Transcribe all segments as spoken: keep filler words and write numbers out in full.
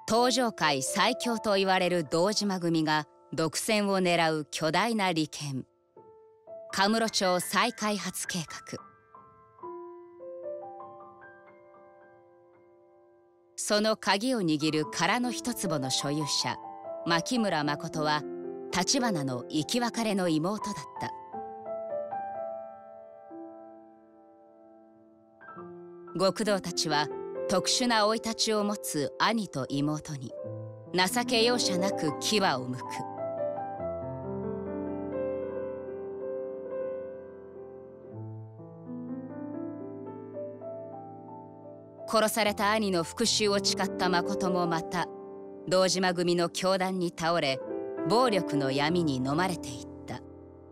東上界最強と言われる堂島組が独占を狙う巨大な利権、カムロ町再開発計画。その鍵を握る殻の一坪の所有者、牧村誠は橘の生き別れの妹だった。極道たちは特殊な生い立ちを持つ兄と妹に情け容赦なく牙をむく。殺された兄の復讐を誓った誠もまた堂島組の凶弾に倒れ、暴力の闇に飲まれていった。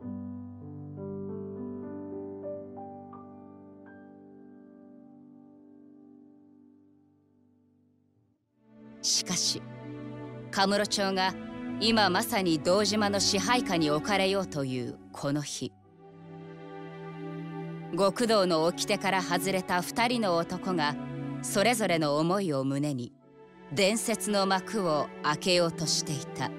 しかしカムロ町が今まさに堂島の支配下に置かれようというこの日、極道の掟から外れた二人の男がそれぞれの思いを胸に伝説の幕を開けようとしていた。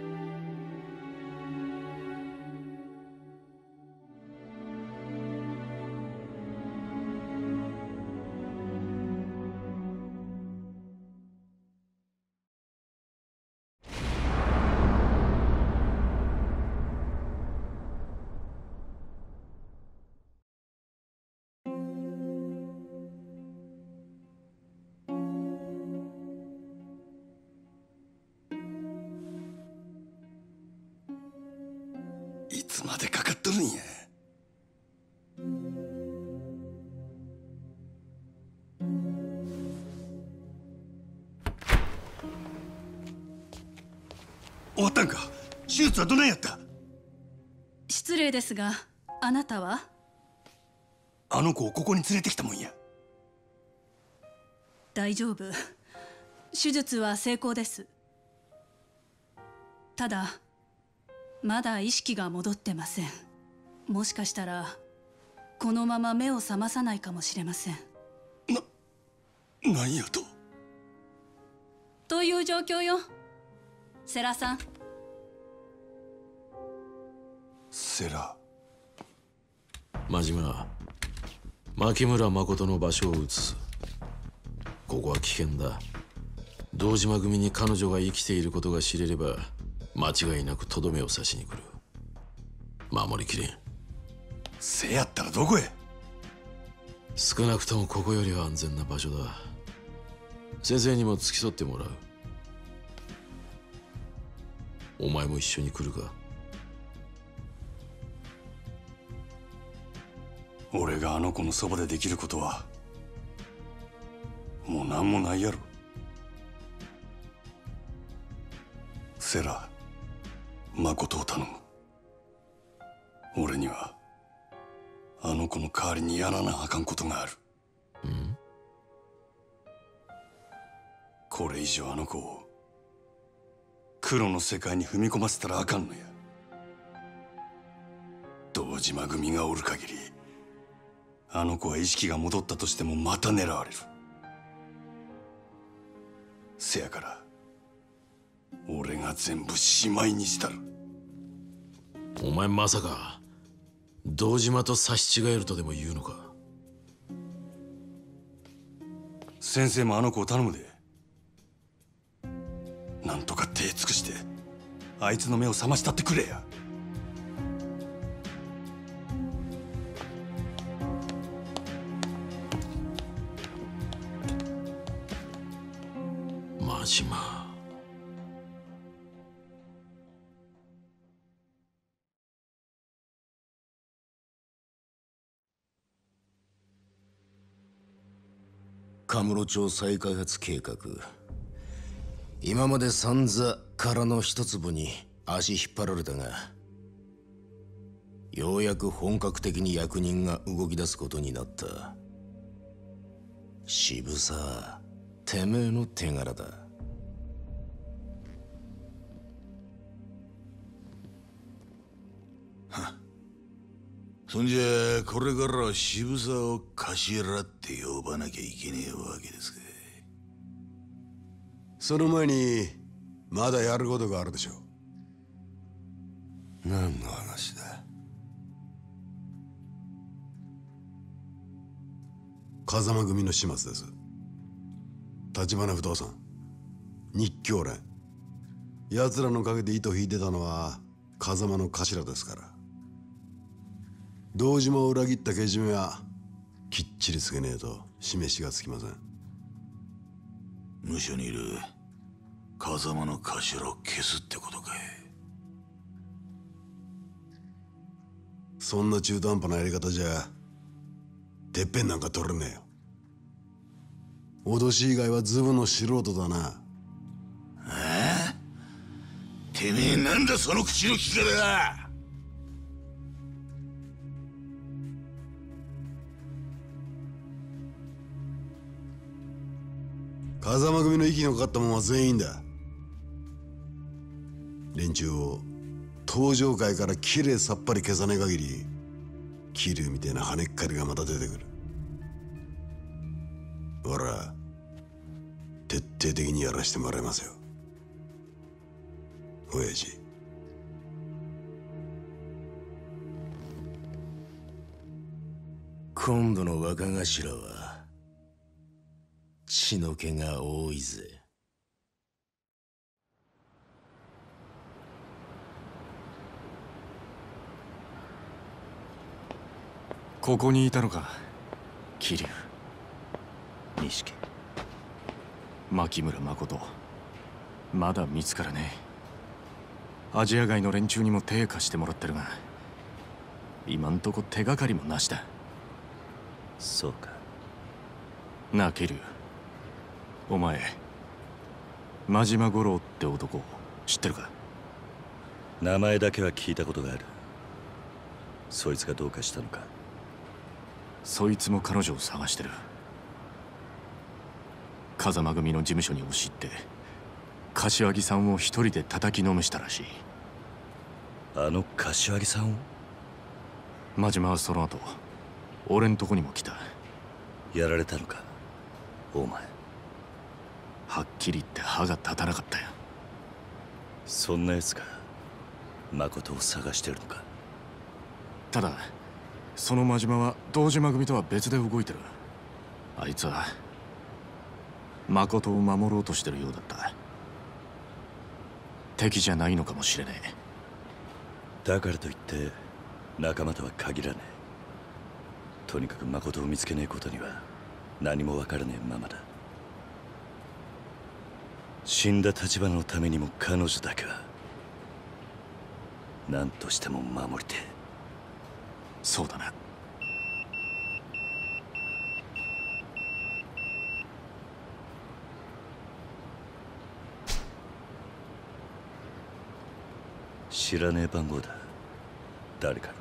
いつまでかかっとるんや。終わったんか。手術はどないやった？ 失礼ですが、あなたは？ あの子をここに連れてきたもんや。 大丈夫。手術は成功です。ただまだ意識が戻ってません。もしかしたらこのまま目を覚まさないかもしれません。 な、何やと？ という状況よ。世良さん。 世良。 真島、牧村誠の場所を移す。ここは危険だ。堂島組に彼女が生きていることが知れれば間違いなくとどめを刺しに来る。守りきれん。 せやったらどこへ？ 少なくともここよりは安全な場所だ。先生にも付き添ってもらう。お前も一緒に来るか？ 俺があの子のそばでできることはもう何もないやろ。セラ、誠を頼む。俺にはあの子の代わりにやらなあかんことがある。 うん？ これ以上あの子を黒の世界に踏み込ませたらあかんのや。堂島組がおる限りあの子は意識が戻ったとしてもまた狙われる。せやから俺が全部しまいにしたる。 お前まさか堂島と差し違えるとでも言うのか？ 先生もあの子を頼むで。なんとか手尽くしてあいつの目を覚ましたってくれや。 真島。 カムロ町再開発計画。今まで散々殻の一粒に足引っ張られたが、ようやく本格的に役人が動き出すことになった。渋沢、てめえの手柄だ。 そんじゃこれからは渋沢を頭って呼ばなきゃいけねえわけですか。 その前にまだやることがあるでしょう。 何の話だ？ 風間組の始末です。橘不動産、日教連、奴らの陰で糸引いてたのは風間の頭ですから。堂島を裏切ったけじめはきっちりつけねえと示しがつきません。 無所にいる風間の頭を消すってことかい。 そんな中途半端なやり方じゃてっぺんなんか取れねえよ。脅し以外はズブの素人だな。 ええ？てめえなんだその口の利き方だ。 風間組の息のかかったもんは全員だ。連中を登場界からきれいさっぱり消さねえ限り、桐生みたいな跳ねっかりがまた出てくる。ほら、徹底的にやらしてもらいますよ、親父。 今度の若頭は血の気が多いぜ。 ここにいたのか、桐生、錦、牧村誠。まだ見つからねえ。アジア外の連中にも手貸してもらってるが、今んとこ手がかりもなしだ。 そうか。 なあ桐生、お前真島五郎って男知ってるか？ 名前だけは聞いたことがある。そいつがどうかしたのか？ そいつも彼女を探してる。風間組の事務所に押し入って柏木さんを一人で叩きのめしたらしい。 あの柏木さんを？ 真島はその後俺んとこにも来た。 やられたのかお前？ はっきり言って歯が立たなかったよ。 そんな奴が誠を探してるのか？ ただその真島は堂島組とは別で動いてる。あいつは誠を守ろうとしてるようだった。敵じゃないのかもしれねえ。 だからといって仲間とは限らねえ。とにかく誠を見つけねえことには何も分からねえままだ。死んだ橘のためにも彼女だけは何としても守りてえ。 そうだな。 知らねえ番号だ。誰からだ？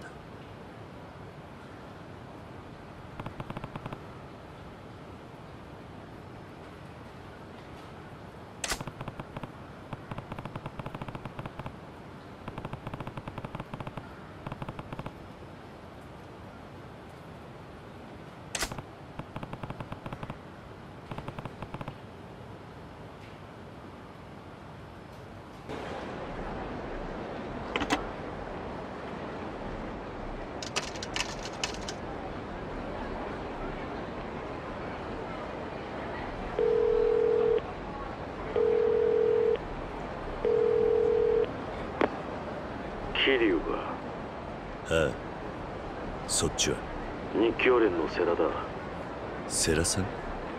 桐生か？ ああ、そっちは？ 日教連の世良だ。 世良さん？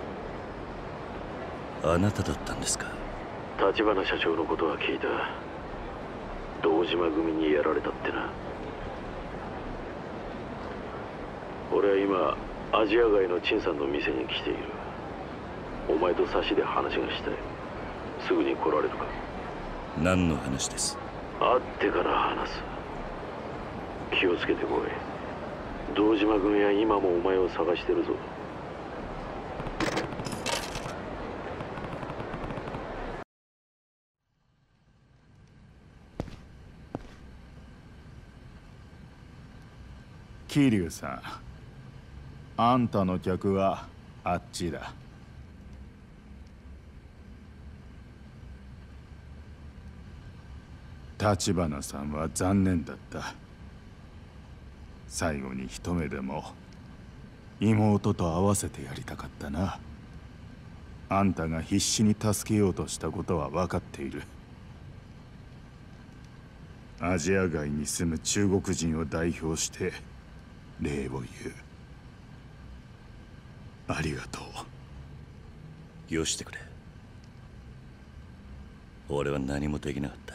あなただったんですか？ 橘社長のことは聞いた。堂島組にやられたってな。俺は今アジア外の陳さんの店に来ている。お前と差しで話がしたい。すぐに来られるか？ 何の話です？ 会ってから話す。気をつけてこい。堂島組は今もお前を探してるぞ。 桐生さん、あんたの客はあっちだ。 立花さんは残念だった。最後に一目でも妹と会わせてやりたかったな。あんたが必死に助けようとしたことは分かっている。アジア外に住む中国人を代表して礼を言う。ありがとう。よしてくれ。俺は何もできなかった。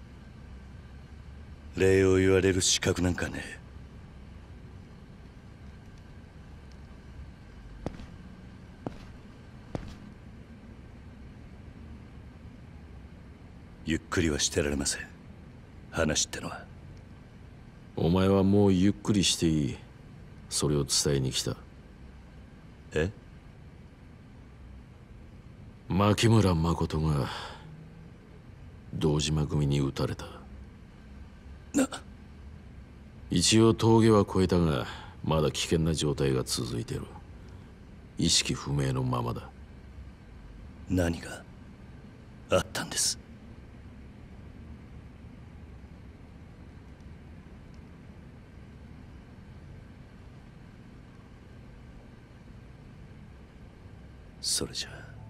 礼を言われる資格なんかねえ。ゆっくりはしてられません。話ってのは。 お前はもうゆっくりしていい。それを伝えに来た。 え？ 牧村誠が堂島組に撃たれた。 な。 一応峠は越えたがまだ危険な状態が続いてる。意識不明のままだ。 何があったんです？それじゃ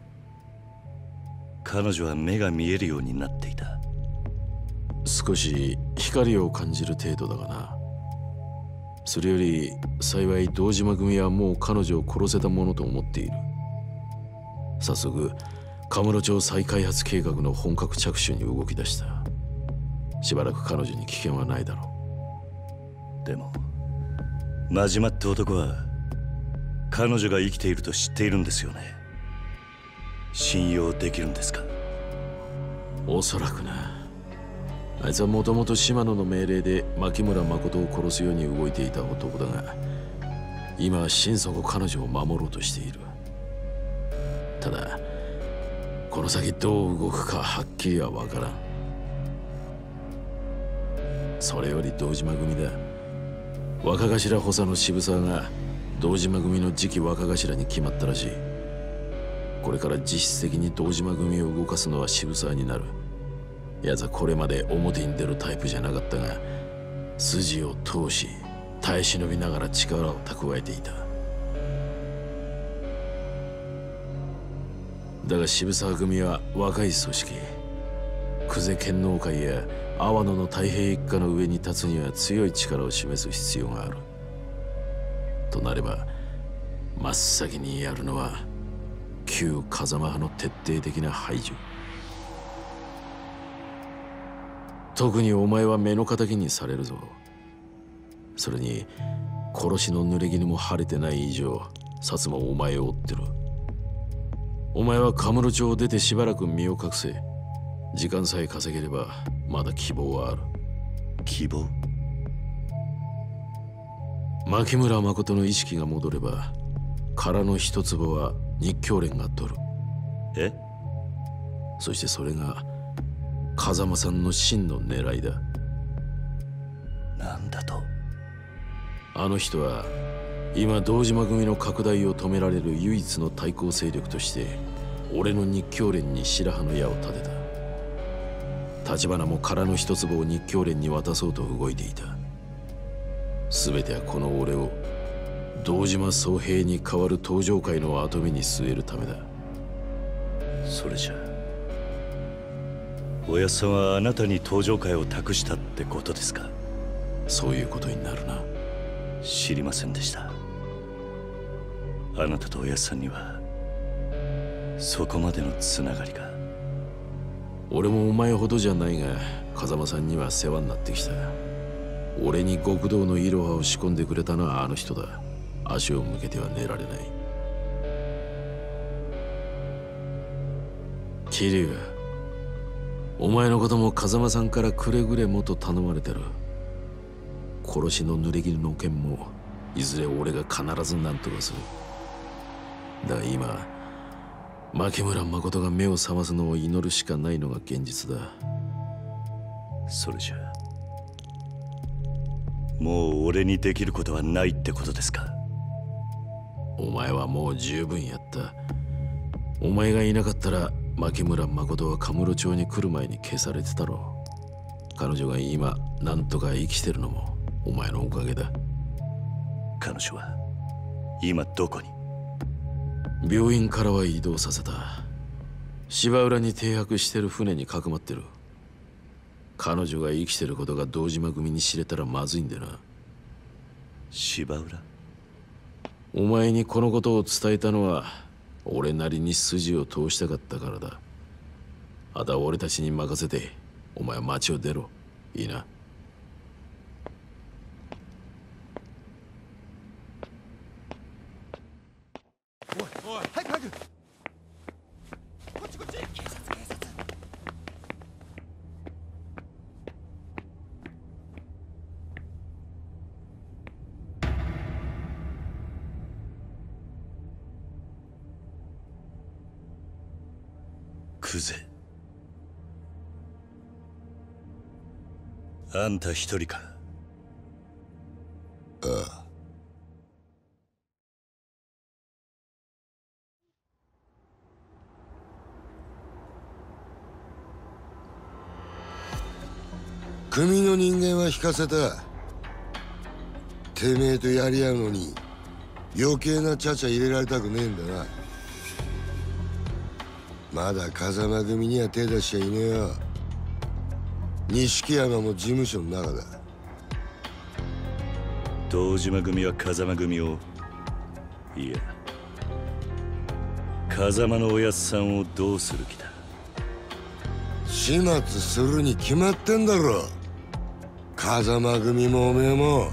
彼女は目が見えるようになっていた。 少し光を感じる程度だがな。それより幸い堂島組はもう彼女を殺せたものと思っている。早速カムロ町再開発計画の本格着手に動き出した。しばらく彼女に危険はないだろう。でも真島って男は彼女が生きていると知っているんですよね。信用できるんですか？ おそらくな。あいつはもともと島野の命令で牧村誠を殺すように動いていた男だが、今は心底彼女を守ろうとしている。ただこの先どう動くかはっきりは分からん。それより堂島組だ。若頭補佐の渋沢が堂島組の次期若頭に決まったらしい。これから実質的に堂島組を動かすのは渋沢になる。奴はこれまで表に出るタイプじゃなかったが、筋を通し耐え忍びながら力を蓄えていた。だが渋沢組は若い組織。久世剣能会や阿波野の太平一家の上に立つには強い力を示す必要がある。となれば真っ先にやるのは旧風間派の徹底的な排除。特にお前は目の敵にされるぞ。それに殺しの濡れ衣も晴れてない以上薩摩もお前を追ってる。お前はカムロ町を出てしばらく身を隠せ。時間さえ稼げればまだ希望はある。 希望？ 牧村誠の意識が戻れば殻の一坪は日教連が取る。 え？ そしてそれが風間さんの真の狙いだ。 なんだと？ あの人は今堂島組の拡大を止められる唯一の対抗勢力として俺の日教連に白羽の矢を立てた。立花も殻の一坪を日教連に渡そうと動いていた。全てはこの俺を堂島宗平に代わる東上会の跡目に据えるためだ。 それじゃおやっさんはあなたに東上会を託したってことですか？ そういうことになるな。 知りませんでした。あなたとおやっさんにはそこまでのつながりが。 俺もお前ほどじゃないが風間さんには世話になってきた。俺に極道のイロハを仕込んでくれたのはあの人だ。足を向けては寝られない。桐生、お前のことも風間さんからくれぐれもと頼まれてる。殺しの濡れ衣の件もいずれ俺が必ず何とかする。だが今牧村誠が目を覚ますのを祈るしかないのが現実だ。 それじゃもう俺にできることはないってことですか？ お前はもう十分やった。お前がいなかったら牧村誠はカムロ町に来る前に消されてたろ彼女が今なんとか生きてるのもお前のおかげだ。 彼女は今どこに？ 病院からは移動させた。芝浦に停泊してる船にかくまってる。彼女が生きてることが堂島組に知れたらまずいんでな。 芝浦？ お前にこのことを伝えたのは俺なりに筋を通したかったからだ。あとは俺たちに任せてお前は町を出ろ。いいな？ おいおい、早く早く。こっちこっち。警察警察。 クゼ、あんた一人か？ ああ。組の人間は引かせた。てめえとやり合うのに余計なちゃちゃ入れられたくねえんだな。まだ風間組には手出しちゃいねえよ。錦山も事務所の中だ。 堂島組は風間組を、いや風間のおやっさんをどうする気だ？ 始末するに決まってんだろ。風間組もおめえも。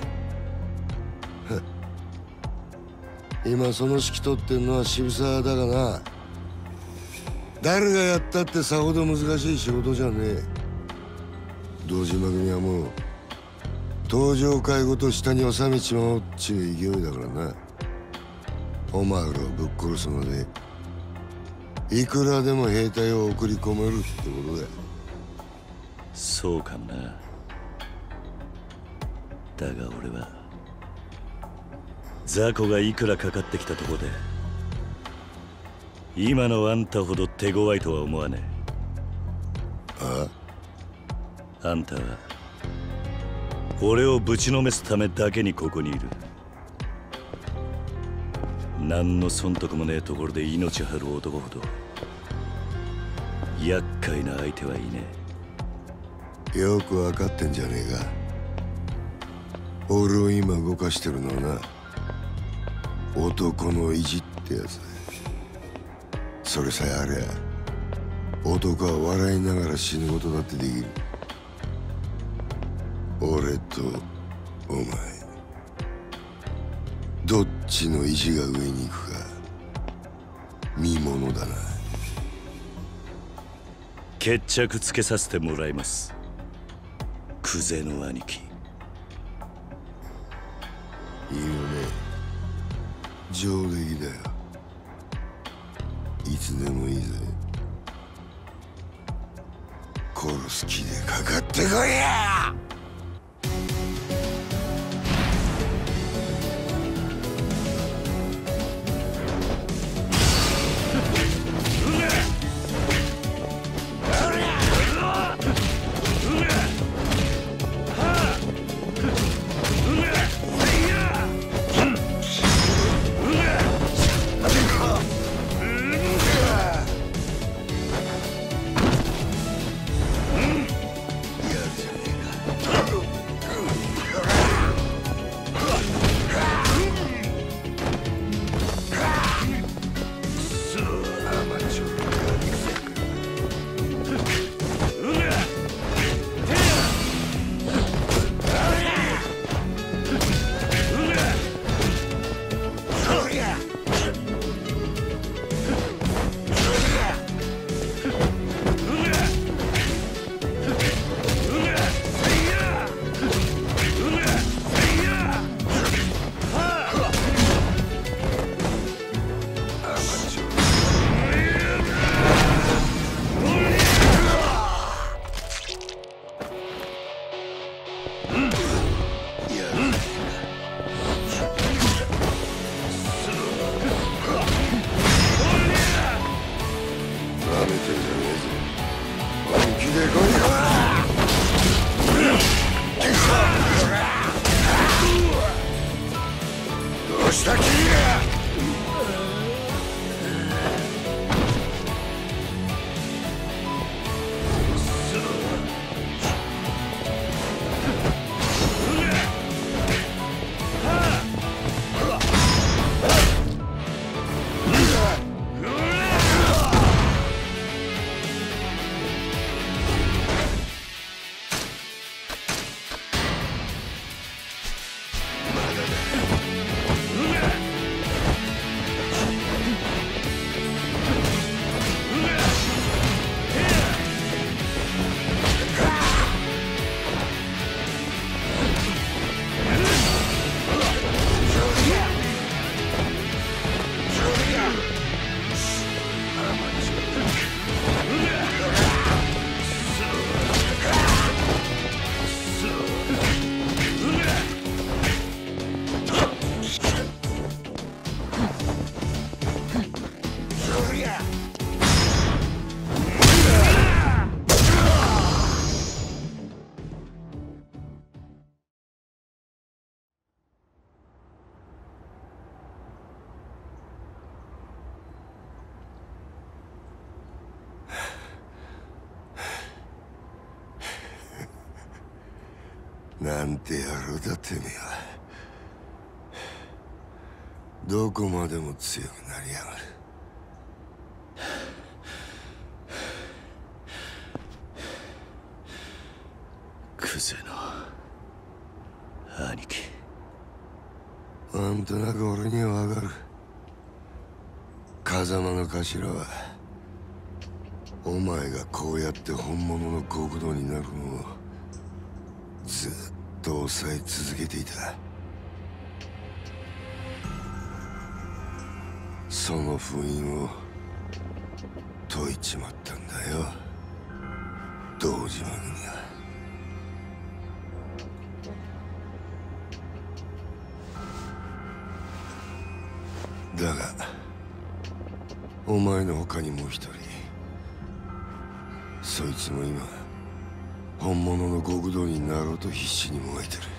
今その指揮取ってんのは渋沢だがな。誰がやったってさほど難しい仕事じゃねえ。堂島組はもう登場会ごと下に収めちまおうっちゅう勢いだからな。お前らをぶっ殺すのでいくらでも兵隊を送り込めるってことだ。 そうかもな。だが俺は雑魚がいくらかかってきたとこで今のあんたほど手強いとは思わねえ。ああんたは俺をぶちのめすためだけにここにいる。何の損得もねえところで命張る男ほど厄介な相手はいねえ。よく分かってんじゃねえか。俺を今動かしてるのはな、男の意地ってやつだ。それさえありゃ男は笑いながら死ぬことだってできる。俺とお前どっちの意地が上に行くか見ものだな。 決着つけさせてもらいます、クゼの兄貴。 いいよね、上出来だよ。いつでもいいぜ。殺す気でかかってこいや。本気で来いよ。 なんて野郎だてめえは。どこまでも強くなりやがる。 クゼの兄貴。 なんとなく俺にはわかる。風間の頭はお前がこうやって本物の極道になるのをずっと抑え続けていた。その封印を解いちまったんだよ、堂島組は。だがお前の他にもう一人、そいつも今本物の極道になろうと必死に燃えてる。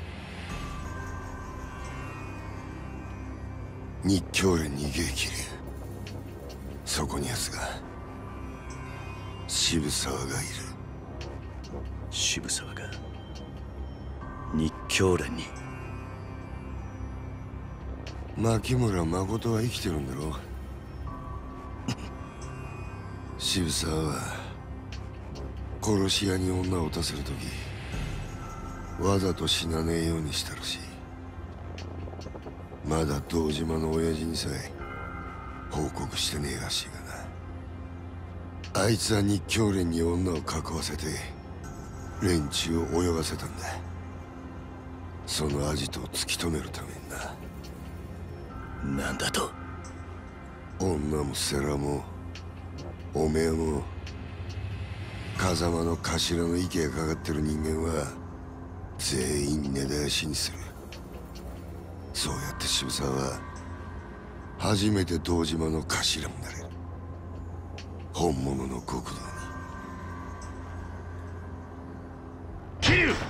日教連に逃げ切る。そこに奴が渋沢がいる。 渋沢が日教連に？ 牧村誠は生きてるんだろ。渋沢は殺し屋に女を撃たせる時わざと死なねえようにしたらしい。まだ堂島の親父にさえ報告してねえらしいがな。あいつは日教連に女を囲わせて連中を泳がせたんだ。そのアジトを突き止めるためにな。 なんだと？ 女も世良もおめえも風間の頭の息がかかってる人間は全員根絶やしにする。そうやって渋沢は初めて堂島の頭になれる。本物の極道に。 桐生！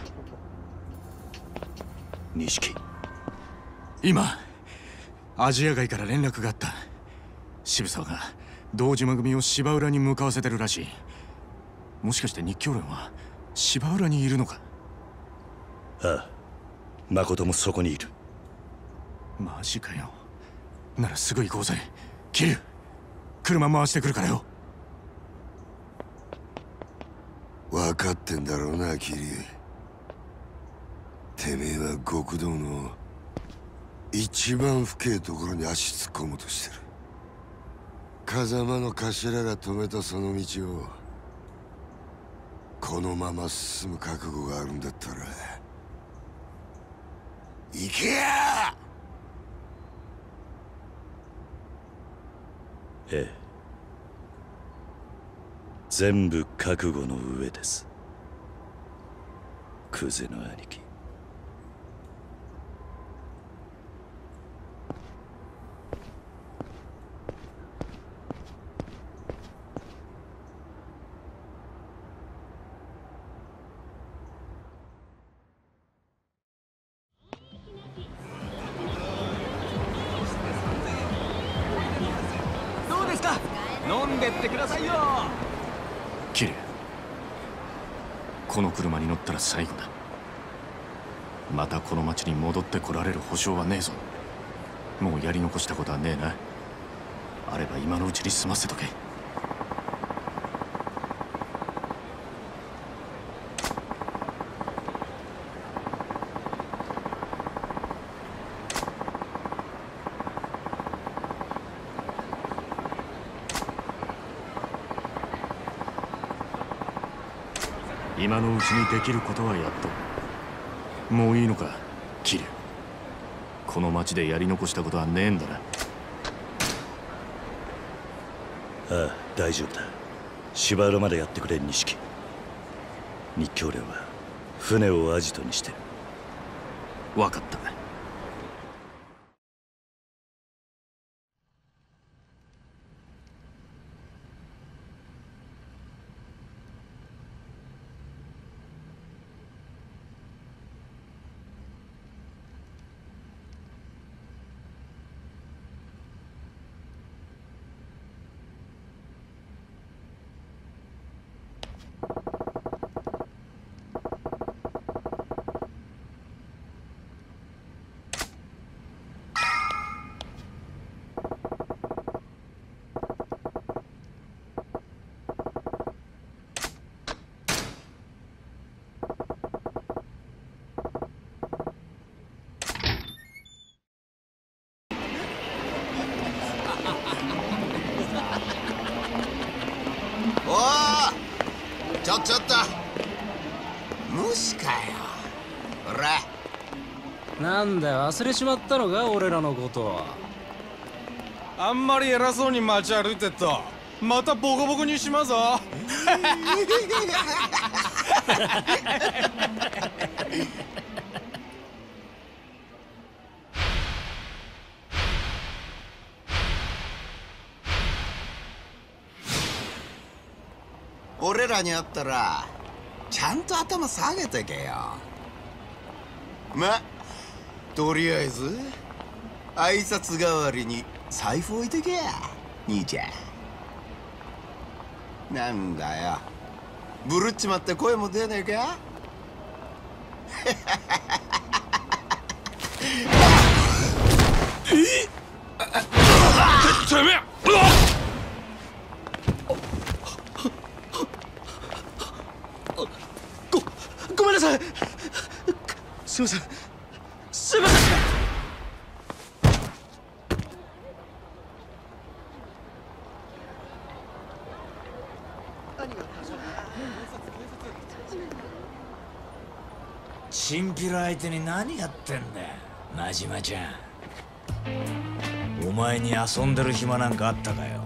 錦、 今アジア街から連絡があった。渋沢が堂島組を芝浦に向かわせてるらしい。もしかして日教連は芝浦にいるのか？ ああ、誠もそこにいる。 マジかよ。ならすぐ行こうぜ。桐生、車回してくるからよ。 分かってんだろうな、桐生。てめえは極道の一番深いところに足突っ込もうとしてる。風間の頭が止めたその道をこのまま進む覚悟があるんだったら行けや！ ええ、全部覚悟の上です、クゼの兄貴。 どうですか？飲んでってくださいよ。 桐生、この車に乗ったら最後だ。またこの町に戻ってこられる保証はねえぞ。もうやり残したことはねえな。あれば今のうちに済ませとけ。今のうちにできることはやっと。もういいのか、桐生。この町でやり残したことはねえんだな。 ああ、大丈夫だ。芝浦までやってくれ、錦。日教連は船をアジトにしてる。 分かった。 ちょちょっと無視かよ。ほらなんだよ、忘れちまったのか俺らのことは。 あんまり偉そうに街歩いてっとまたボコボコにしまぞ。 俺らに会ったらちゃんと頭下げてけよ。ま、とりあえず挨拶代わりに財布置いてけや兄ちゃん。なんだよ、ブルっちまって声も出ねえか。 えってめえ、ごごめんなさい。すいませんすいません。 チンピラ相手に何やってんだよ真島ちゃん。お前に遊んでる暇なんかあったかよ。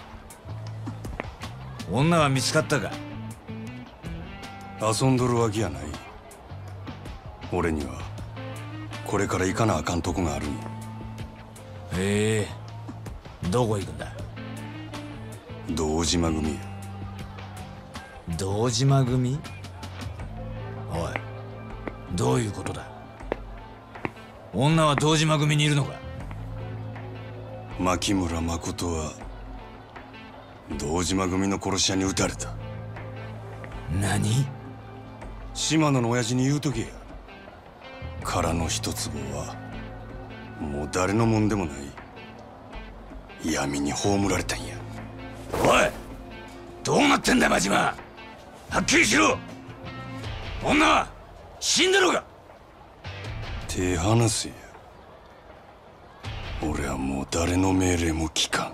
女は見つかったか。 遊んどるわけやない。俺にはこれから行かなあかんとこがあるんや。 へえ、どこ行くんだ。 堂島組や。 堂島組？おい、どういうことだ。女は堂島組にいるのか。 牧村誠は堂島組の殺し屋に撃たれた。 何？ 島野の親父に言うとけや。殻の一坪はもう誰のもんでもない闇に葬られたんや。 おい、どうなってんだ真島。はっきりしろ。女は死んだのか。 手離せや。俺はもう誰の命令も聞かん。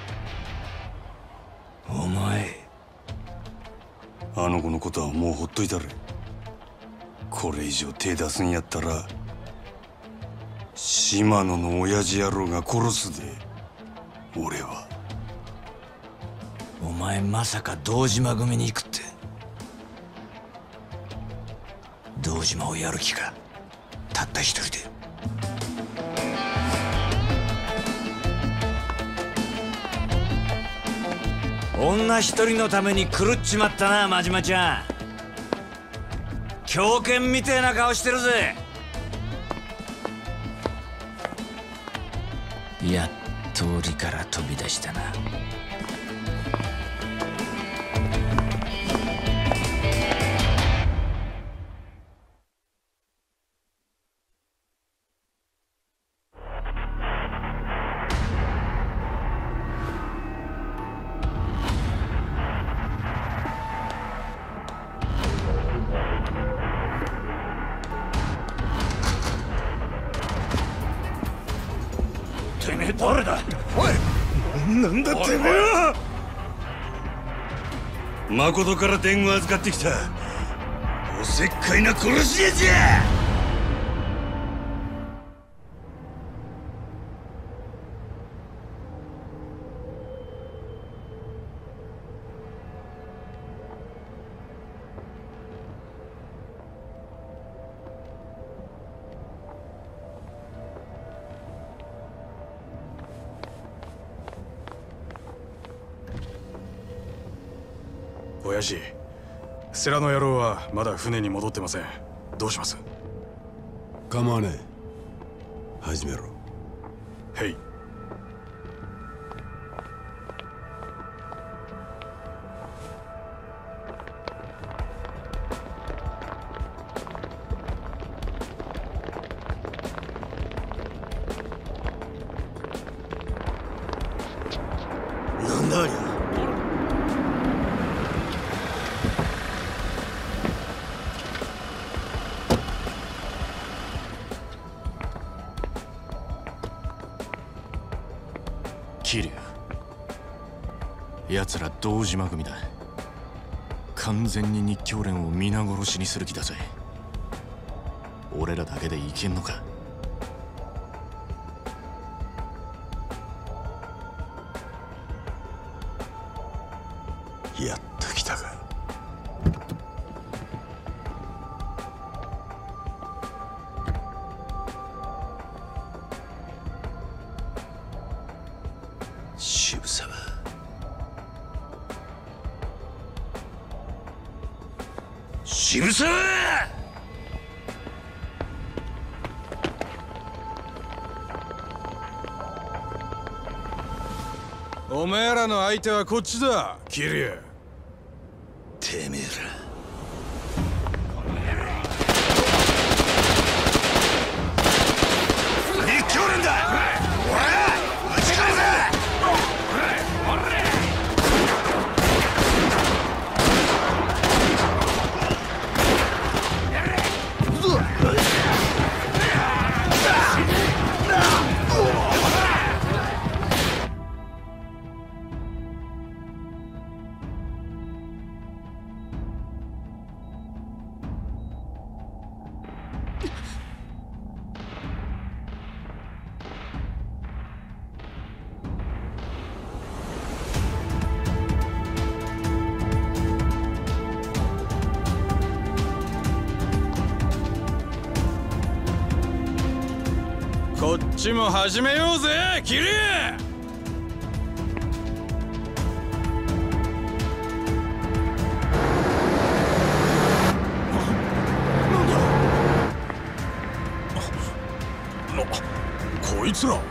お前、 あの子のことはもうほっといたれ。これ以上手出すんやったら島野の親父野郎が殺すで。俺は。 お前まさか堂島組に行くって。堂島をやる気か。たった一人で。女一人のために狂っちまったな真島ちゃん。狂犬みてえな顔してるぜ。やっと檻から飛び出したな。 てめえ誰だ。おい、なんだてめえは。 誠から伝言預かってきたおせっかいな殺し屋じゃ。 親父、世良の野郎はまだ船に戻ってません。どうします。 構わねえ。始めろ。 へい。 なんだありゃ。 桐生、奴ら堂島組だ。 完全に日教連を皆殺しにする気だぜ。俺らだけでいけんのか？ やっと来たか。渋沢。渋沢！ お前らの相手はこっちだ、桐生。 てめえら。日教連だ！おら！撃ち返せ！ こっちも始めようぜ、桐生！こいつら。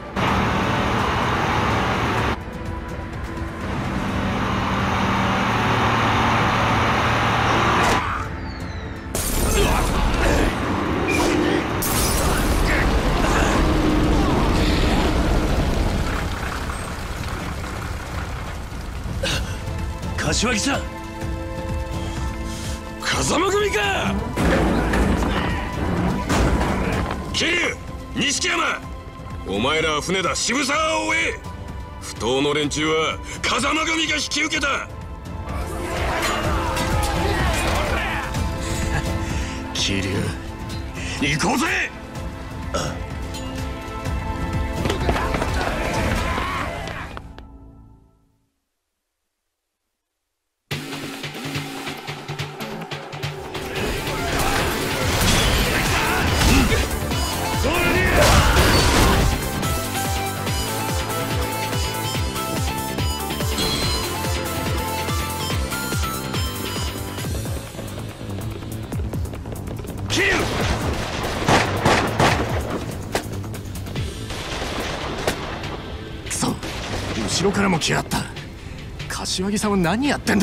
柏木さん、 風間組か。 桐生、錦山、お前らは船だ。渋沢を追え。不当の連中は風間組が引き受けた。 桐生、行こうぜ。くそ、後ろからも来やがった。柏木さんは何やってんだ。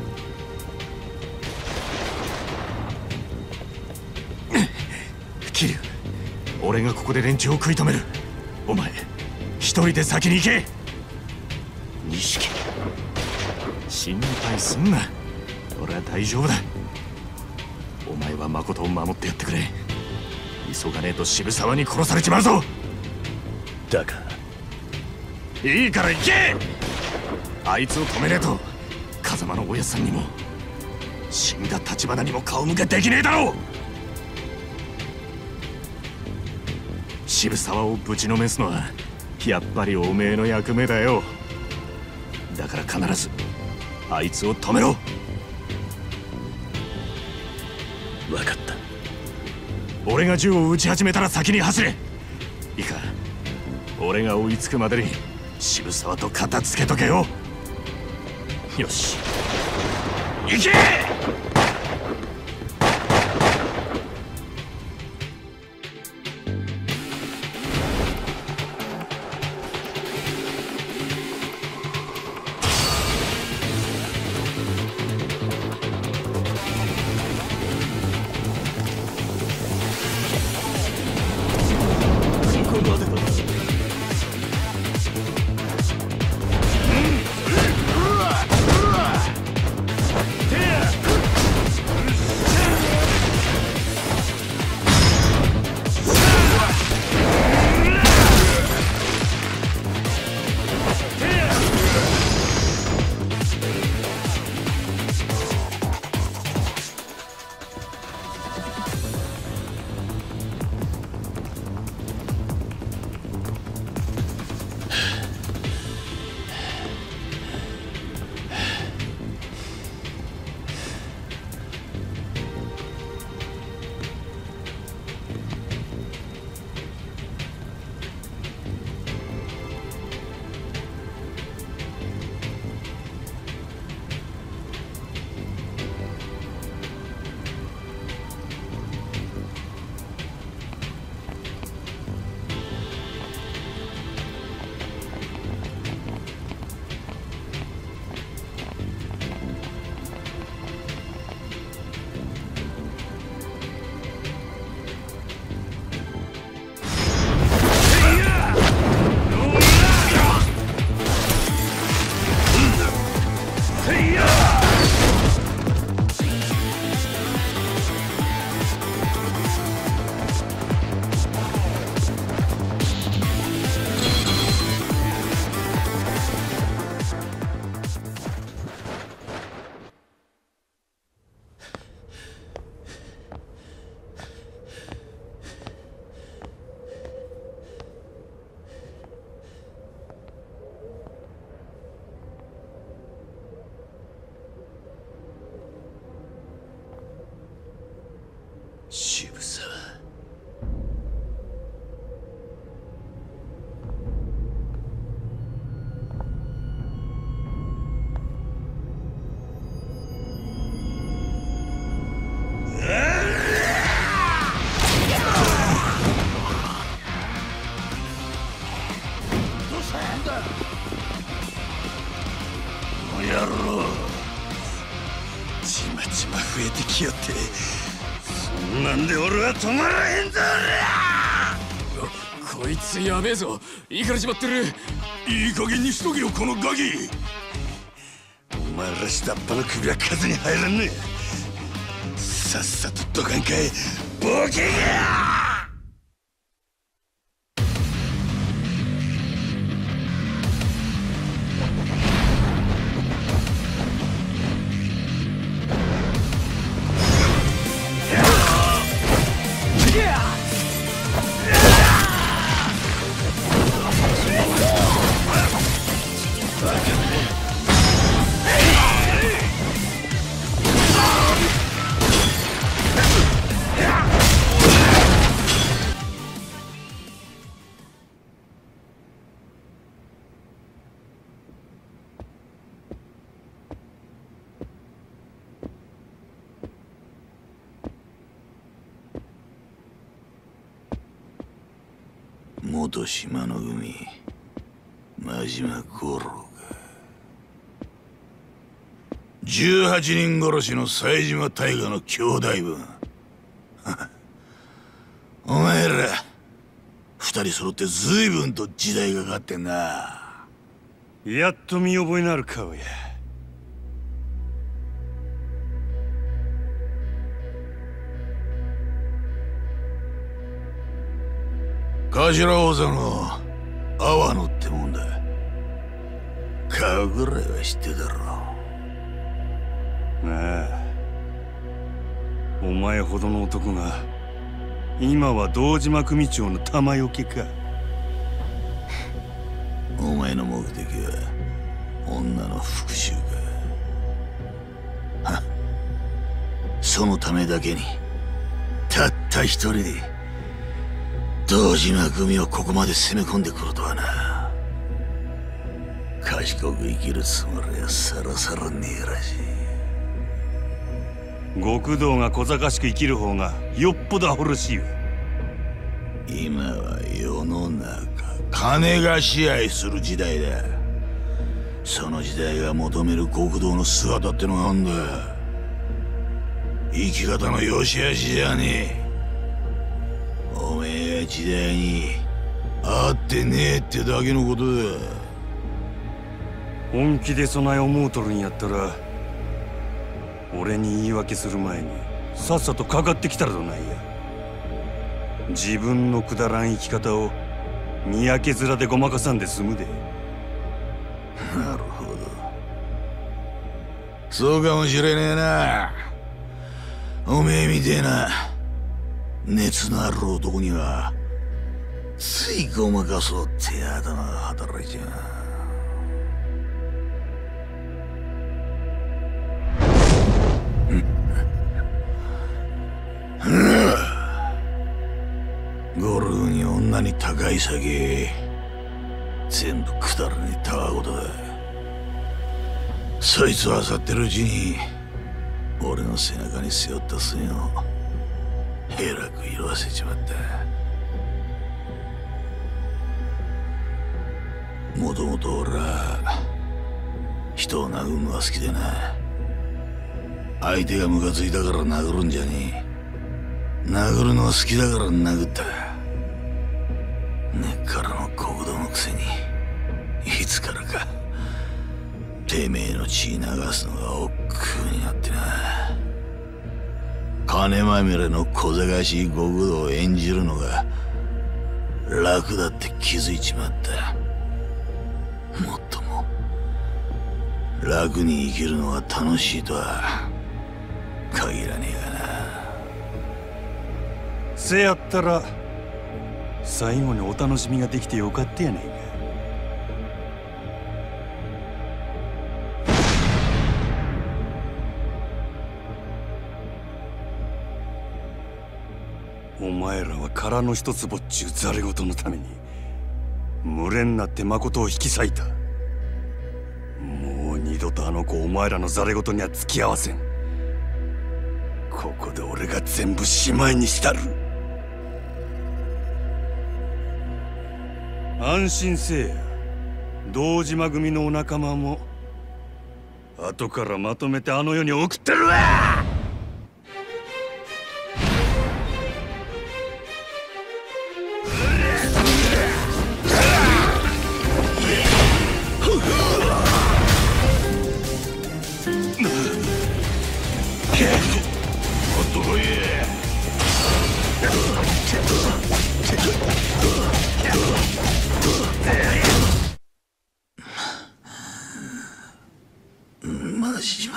桐生、俺がここで連中を食い止める。お前一人で先に行け。錦、心配すんな。俺は大丈夫だ。お前は誠を守ってやってくれ。急がねえと渋沢に殺されちまうぞ。 だがいいから行け。あいつを止めねえと風間のおやさんにも死んだ橘にも顔向けできねえだろう。渋沢をぶちのめすのはやっぱりおめえの役目だよ。だから必ずあいつを止めろ。 分かった。 俺が銃を撃ち始めたら先に走れ。いいか、俺が追いつくまでに渋沢と片付けとけよ。よし、行け。 ちまちま増えてきよって、そんなんで俺は止まらへんぞこいつやべえぞ、いいからしまってる。いい加減にしとけよこのガキ。 お前ら下っ端の首は数に入らんね。さっさとどかんかいボケが。 元島の組真島五郎か。じゅうはちにん殺しの冴島大河の兄弟分お前ら二人揃って随分と時代がかかってんな。 やっと見覚えのある顔や。 頭王座の阿波野ってもんだ。顔ぐらいは知ってたろ。 なあ、お前ほどの男が今は堂島組長の玉よけか。 お前の目的は女の復讐か。はっ、そのためだけにたった一人で堂島組をここまで攻め込んでくるとはな。賢く生きるつもりはさらさらねえらしい。極道が小賢しく生きる方がよっぽどアホらしいわ。 今は世の中金が支配する時代だ。その時代が求める極道の姿ってのがあんだ。生き方の良し悪しじゃねえ。おめえが時代に合ってねえってだけのことだ。 本気で備え思うとるんやったら、俺に言い訳する前にさっさとかかってきたらどないや。自分のくだらん生き方をにやけ面でごまかさんで済むで。 なるほど、そうかもしれねえな。おめえみてえな熱のある男にはついごまかそうって頭が働いちゃう。ゴルフに女に高い酒、全部くだらねえたわごとだ。そいつを漁ってるうちに俺の背中に背負った線をえらく色あせちまった。もともと俺は人を殴るのが好きでな。相手がムカついたから殴るんじゃねえ。殴るのが好きだから殴った。根っからの極道のくせにいつからかてめえの血流すのが億劫になってな。金まみれの小賢しい極道を演じるのが楽だって気づいちまった。もっとも楽に生きるのが楽しいとは限らねえがな。 せやったら最後にお楽しみができてよかったやないか。お前らは殻の一つぼっちゅうざれ言のために群れになって誠を引き裂いた。もう二度とあの子お前らのざれ言には付き合わせん。ここで俺が全部しまいにしたる。安心せえや。堂島組のお仲間も後からまとめてあの世に送ってるわ。 真島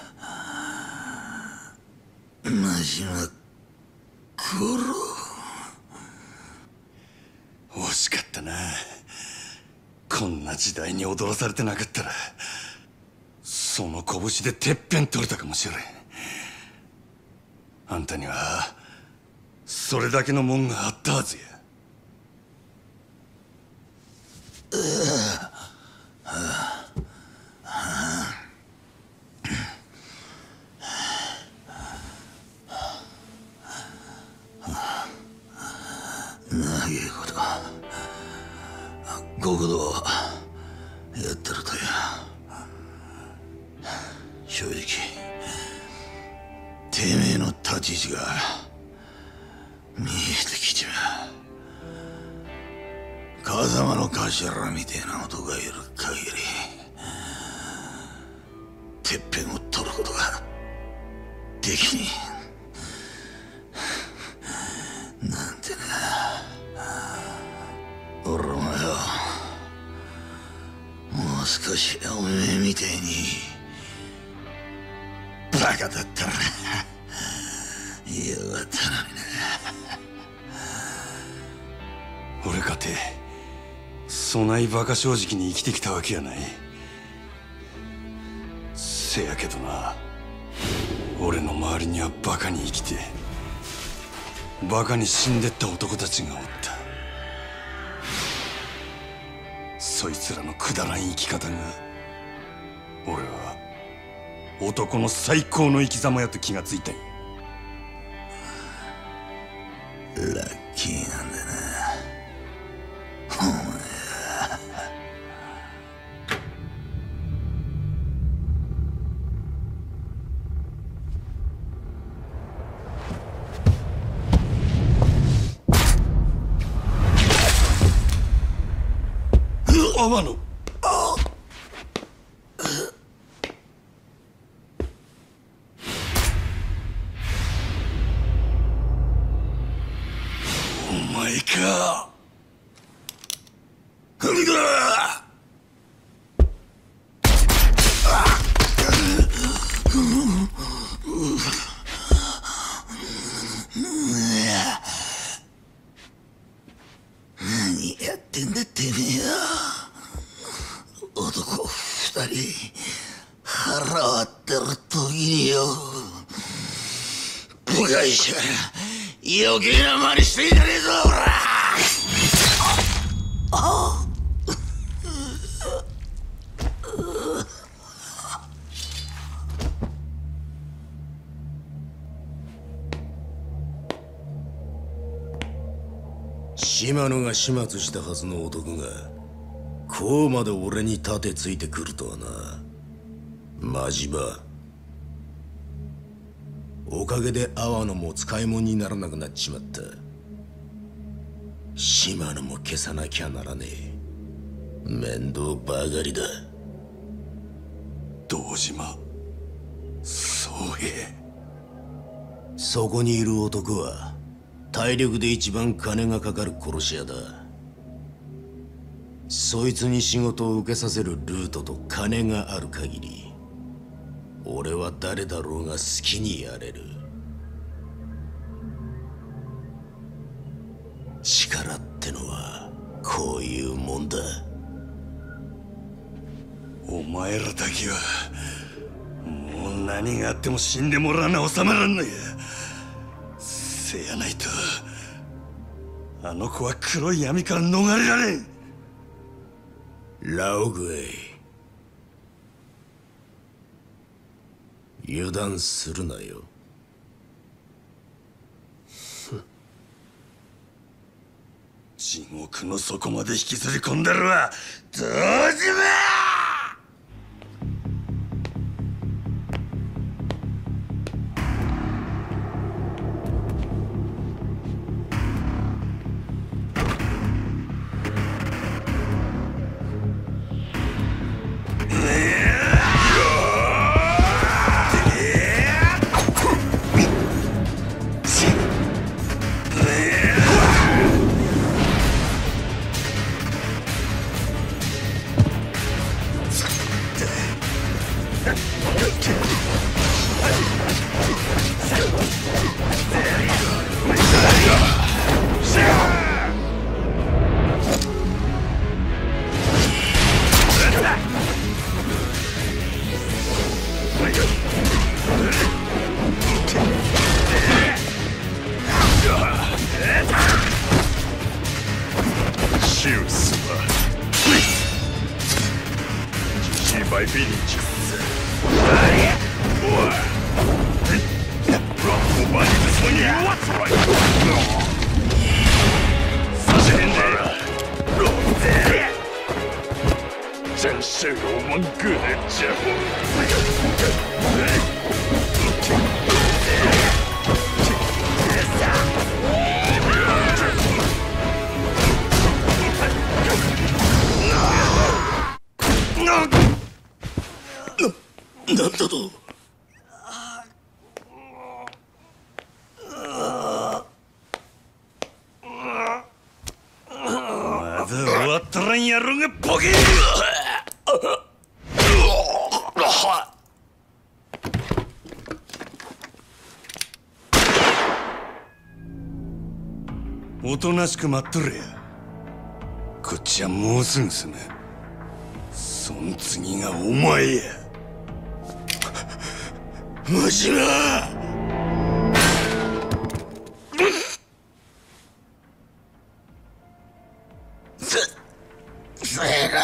真島五郎、 惜しかったな。こんな時代に踊らされてなかったらその拳でてっぺん取れたかもしれん。あんたにはそれだけのもんがあったはずや。 長いこと極道やってるとや、正直てめえの立ち位置が見えてきちまう。風間の頭みてえな男がいる限りてっぺんを取ることができねえなんてな。俺もよ、もう少しおめえみてえにバカだったらよかったのにな。 俺かてそないバカ正直に生きてきたわけやない。せやけどな、俺の周りにはバカに生きてバカに死んでった男たちがおった。そいつらのくだらん生き方が俺は男の最高の生き様やと気がついたんや。 ラッキーなんだなお前は。 天野、お前か。 何やってんだてめえよ。男二人腹割ってる時によ、部外者余計な真似してんじゃねえぞほら。あっ島野が始末したはずの男がこうまで俺に盾ついてくるとはな。真島、おかげで阿波野も使い物にならなくなっちまった。島野も消さなきゃならねえ。面倒ばかりだ。 堂島宗平、 そこにいる男は体力で一番金がかかる殺し屋だ。そいつに仕事を受けさせるルートと金がある限り俺は誰だろうが好きにやれる。力ってのはこういうもんだ。 お前らだけはもう何があっても死んでもらわな収まらんのや。せやないとあの子は黒い闇から逃れられん。 ラオグエイ、油断するなよ。 地獄の底まで引きずり込んだるわ堂島。 ングレッチャーな、なんだと。 まだ終わったらんやろがボケー。おとなしく待っとれや。こっちはもうすぐすむ。そん次がお前や。真島。 ゼロ。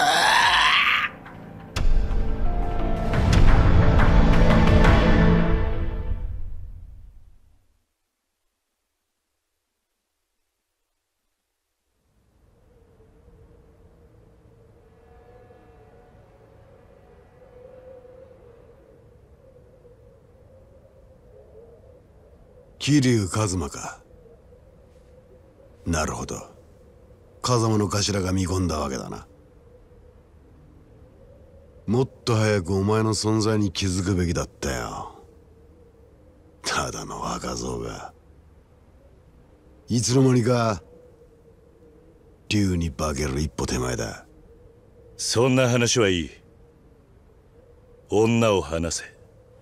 桐生一馬か。なるほど。風間の頭が見込んだわけだな。もっと早くお前の存在に気づくべきだったよ。ただの若造がいつの間にか竜に化ける一歩手前だ。 そんな話はいい。女を離せ。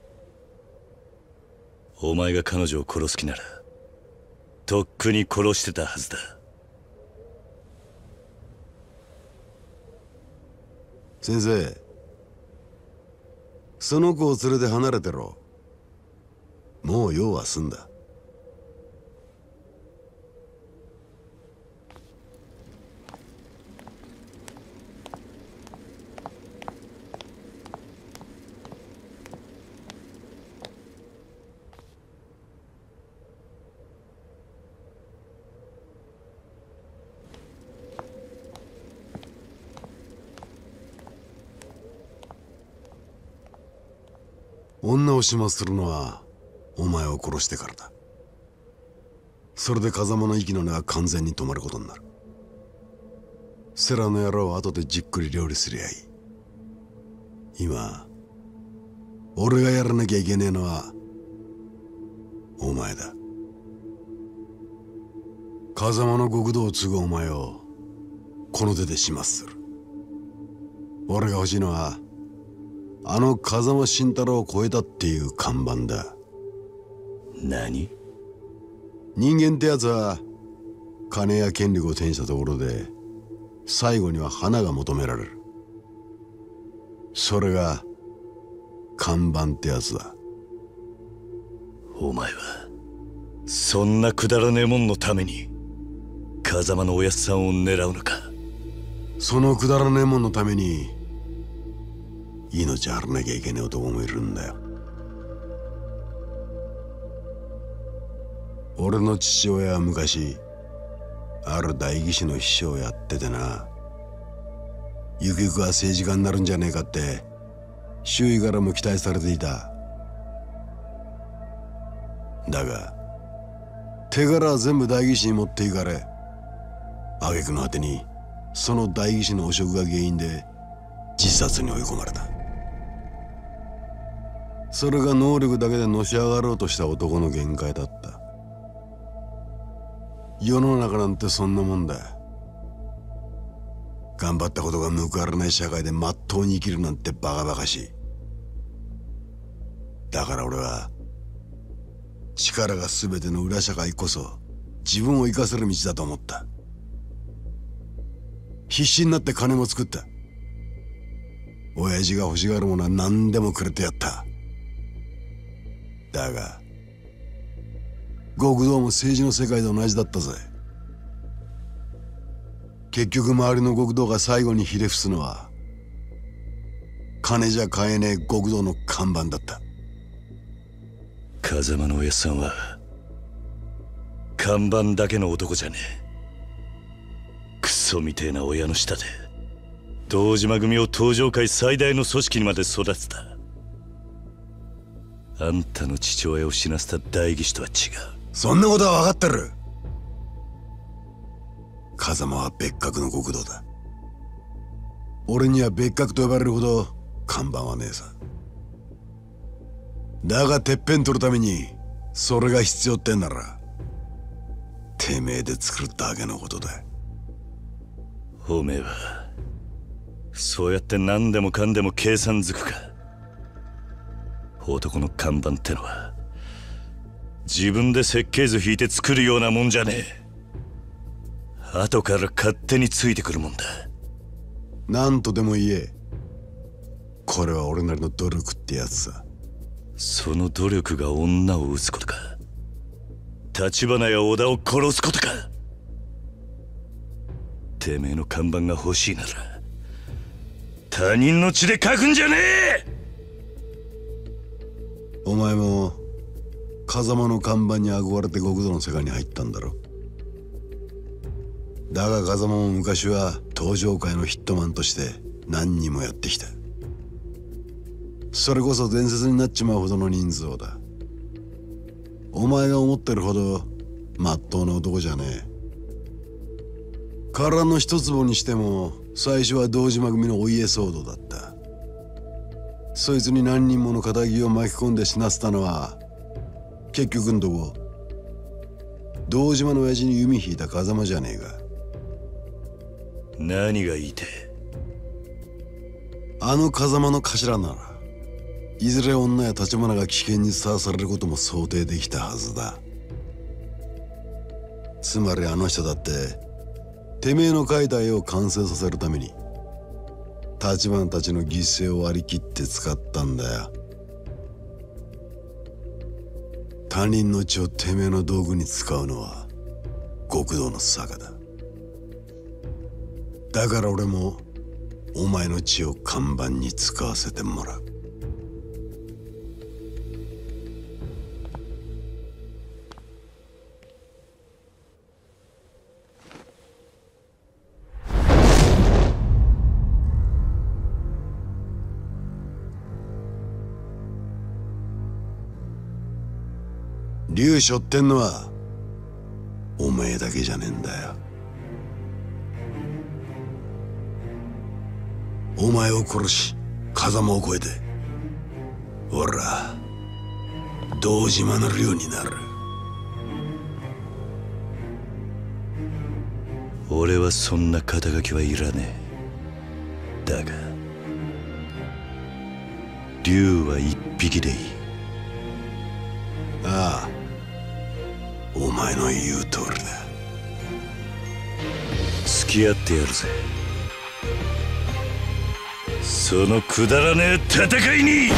お前が彼女を殺す気ならとっくに殺してたはずだ。 先生、その子を連れて離れてろ。もう用は済んだ。女を始末するのはお前を殺してからだ。それで風間の息の根は完全に止まることになる。セラの野郎は後でじっくり料理すりゃいい。今俺がやらなきゃいけねえのはお前だ。風間の極道を継ぐお前をこの手で始末する。俺が欲しいのはあの風間慎太郎を超えたっていう看板だ。 何？ 人間ってやつは金や権力を手にしたところで最後には花が求められる。それが看板ってやつだ。 お前はそんなくだらねえもんのために風間のおやっさんを狙うのか。 そのくだらねえもんのために命張らなきゃいけねえ男もいるんだよ。俺の父親は昔ある代議士の秘書をやっててな、ゆくゆくは政治家になるんじゃねえかって周囲からも期待されていた。だが手柄は全部代議士に持っていかれ、挙句の果てにその代議士の汚職が原因で自殺に追い込まれた。それが能力だけでのし上がろうとした男の限界だった。世の中なんてそんなもんだ。頑張ったことが報われない社会でまっとうに生きるなんてバカバカしい。だから俺は力が全ての裏社会こそ自分を生かせる道だと思った。必死になって金も作った。親父が欲しがるものは何でもくれてやった。だが極道も政治の世界と同じだったぜ。結局周りの極道が最後にひれ伏すのは金じゃ買えねえ極道の看板だった。 風間のおやっさんは看板だけの男じゃねえ。クソみてえな親の下で堂島組を東上界最大の組織にまで育てた。あんたの父親を死なせた代議士とは違う。 そんなことは分かってる。風間は別格の極道だ。俺には別格と呼ばれるほど看板はねえさ。だがてっぺん取るためにそれが必要ってんならてめえで作るだけのことだ。 おめえはそうやって何でもかんでも計算づくか。男の看板ってのは自分で設計図引いて作るようなもんじゃねえ。後から勝手についてくるもんだ。 何とでも言え。これは俺なりの努力ってやつさ。 その努力が女を撃つことか、橘や織田を殺すことか。てめえの看板が欲しいなら他人の血で書くんじゃねえ。 お前も風間の看板に憧れて極道の世界に入ったんだろ。だが風間も昔は東上界のヒットマンとして何人もやってきた。それこそ伝説になっちまうほどの人数だ。お前が思ってるほどまっとうな男じゃねえ。殻の一坪にしても最初は堂島組のお家騒動だった。そいつに何人もの仇を巻き込んで死なせたのは結局んとこ堂島の親父に弓引いた風間じゃねえか。 何が言いてえ。あの風間の頭ならいずれ女や橘が危険にさらされることも想定できたはずだ。つまりあの人だっててめえの描いた絵を完成させるために橘たちの犠牲を割り切って使ったんだよ。他人の血をてめえの道具に使うのは極道の坂だ。だから俺もお前の血を看板に使わせてもらう。竜背負ってんのはお前だけじゃねえんだよ。お前を殺し風間を越えて俺ら堂島の竜になる。 俺はそんな肩書きはいらねえ。だが竜は一匹でいい。 ああ、お前の言う通りだ。 付き合ってやるぜ、そのくだらねえ戦いに。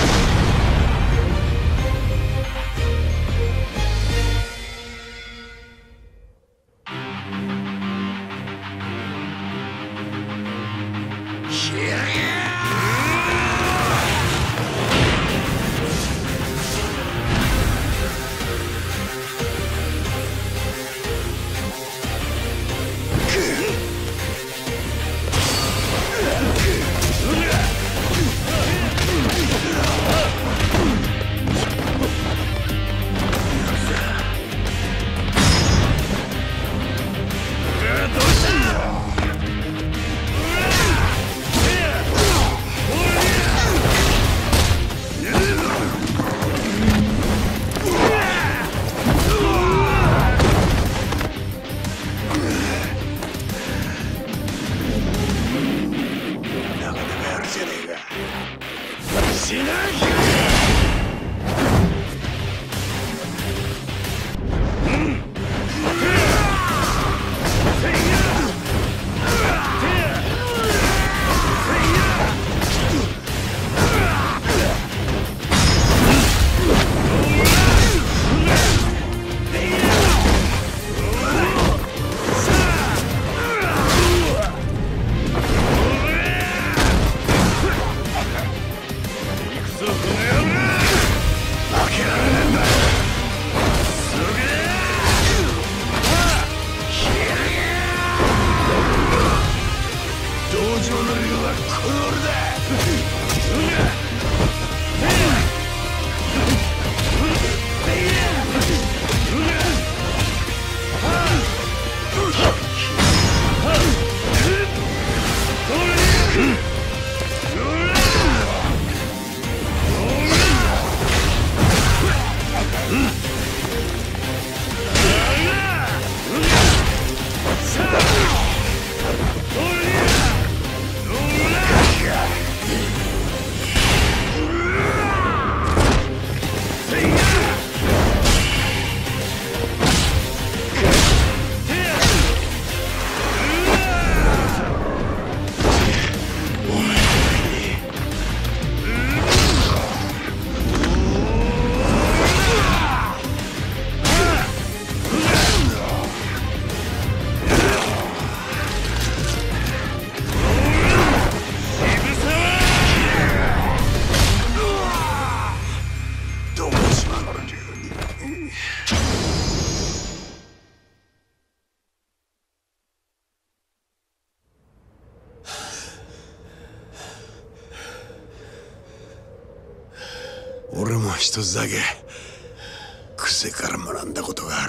一つだけ癖から学んだことがある。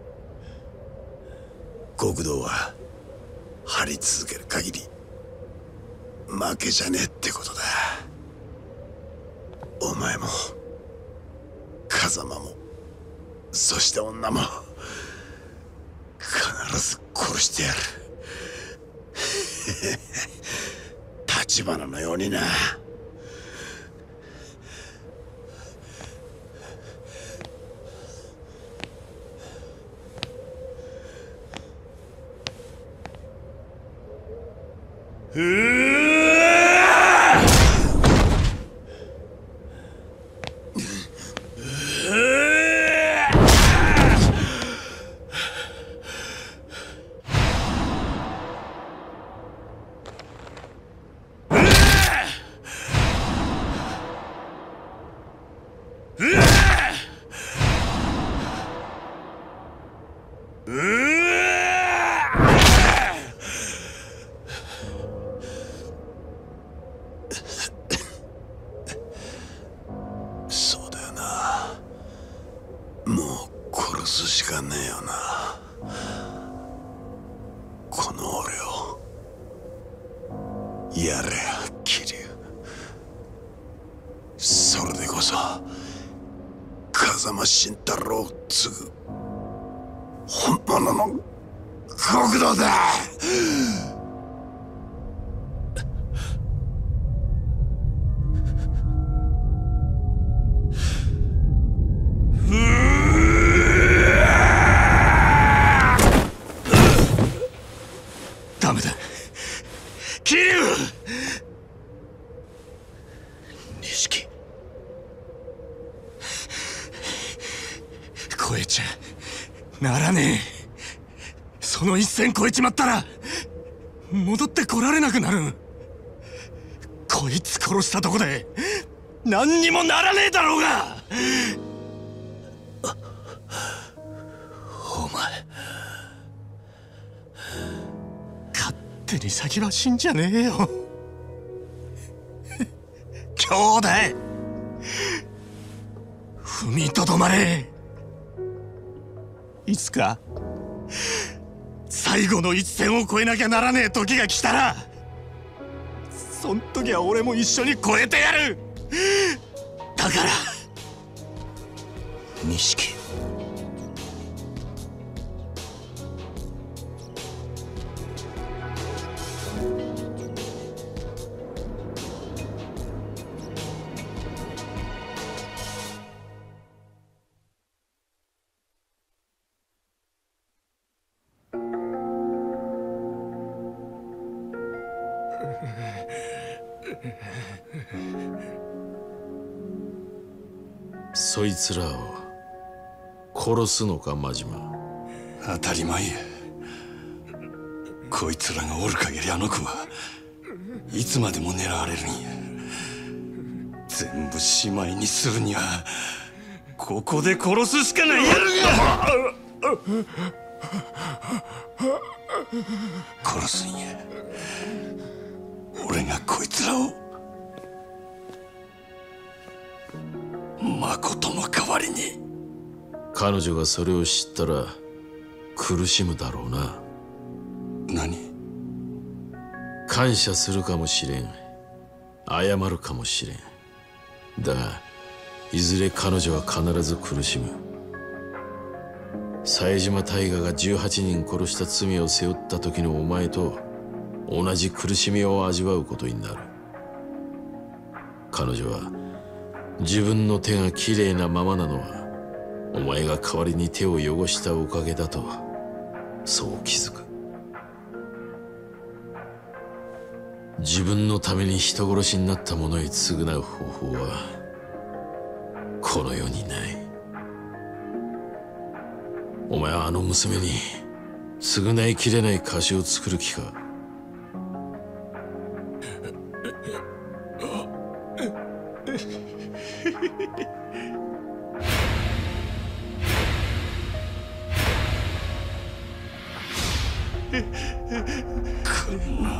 極道は張り続ける限り負けじゃねえってことだ。お前も風間もそして女も必ず殺してやる。立花のようにな。うそうだよな。もう殺すしかねえよな。この俺をやれよ桐生。それでこそ風間慎太郎を継ぐ本物の極道だ。ダメだ桐生。錦超えちゃならねえ。その一線越えちまったら戻ってこられなくなる。こいつ殺したとこで何にもならねえだろうが。お前勝手に先は死んじゃねえよ。兄弟踏みとどまれ。いつか最後の一線を越えなきゃならねえ時が来たら、そん時は俺も一緒に越えてやる。だから錦、 そいつらを殺すのか真島。 当たり前や。こいつらがおる限りあの子はいつまでも狙われるんや。全部しまいにするにはここで殺すしかないやろ。殺すんや。俺がこいつらを誠の代わりに。 彼女がそれを知ったら苦しむだろうな。 何？ 感謝するかもしれん、謝るかもしれん。だがいずれ彼女は必ず苦しむ。冴島大河がじゅうはちにん殺した罪を背負った時のお前と同じ苦しみを味わうことになる。彼女は自分の手がきれいなままなのはお前が代わりに手を汚したおかげだとそう気づく。自分のために人殺しになった者へ償う方法はこの世にない。お前はあの娘に償いきれない貸しを作る気か。 こんな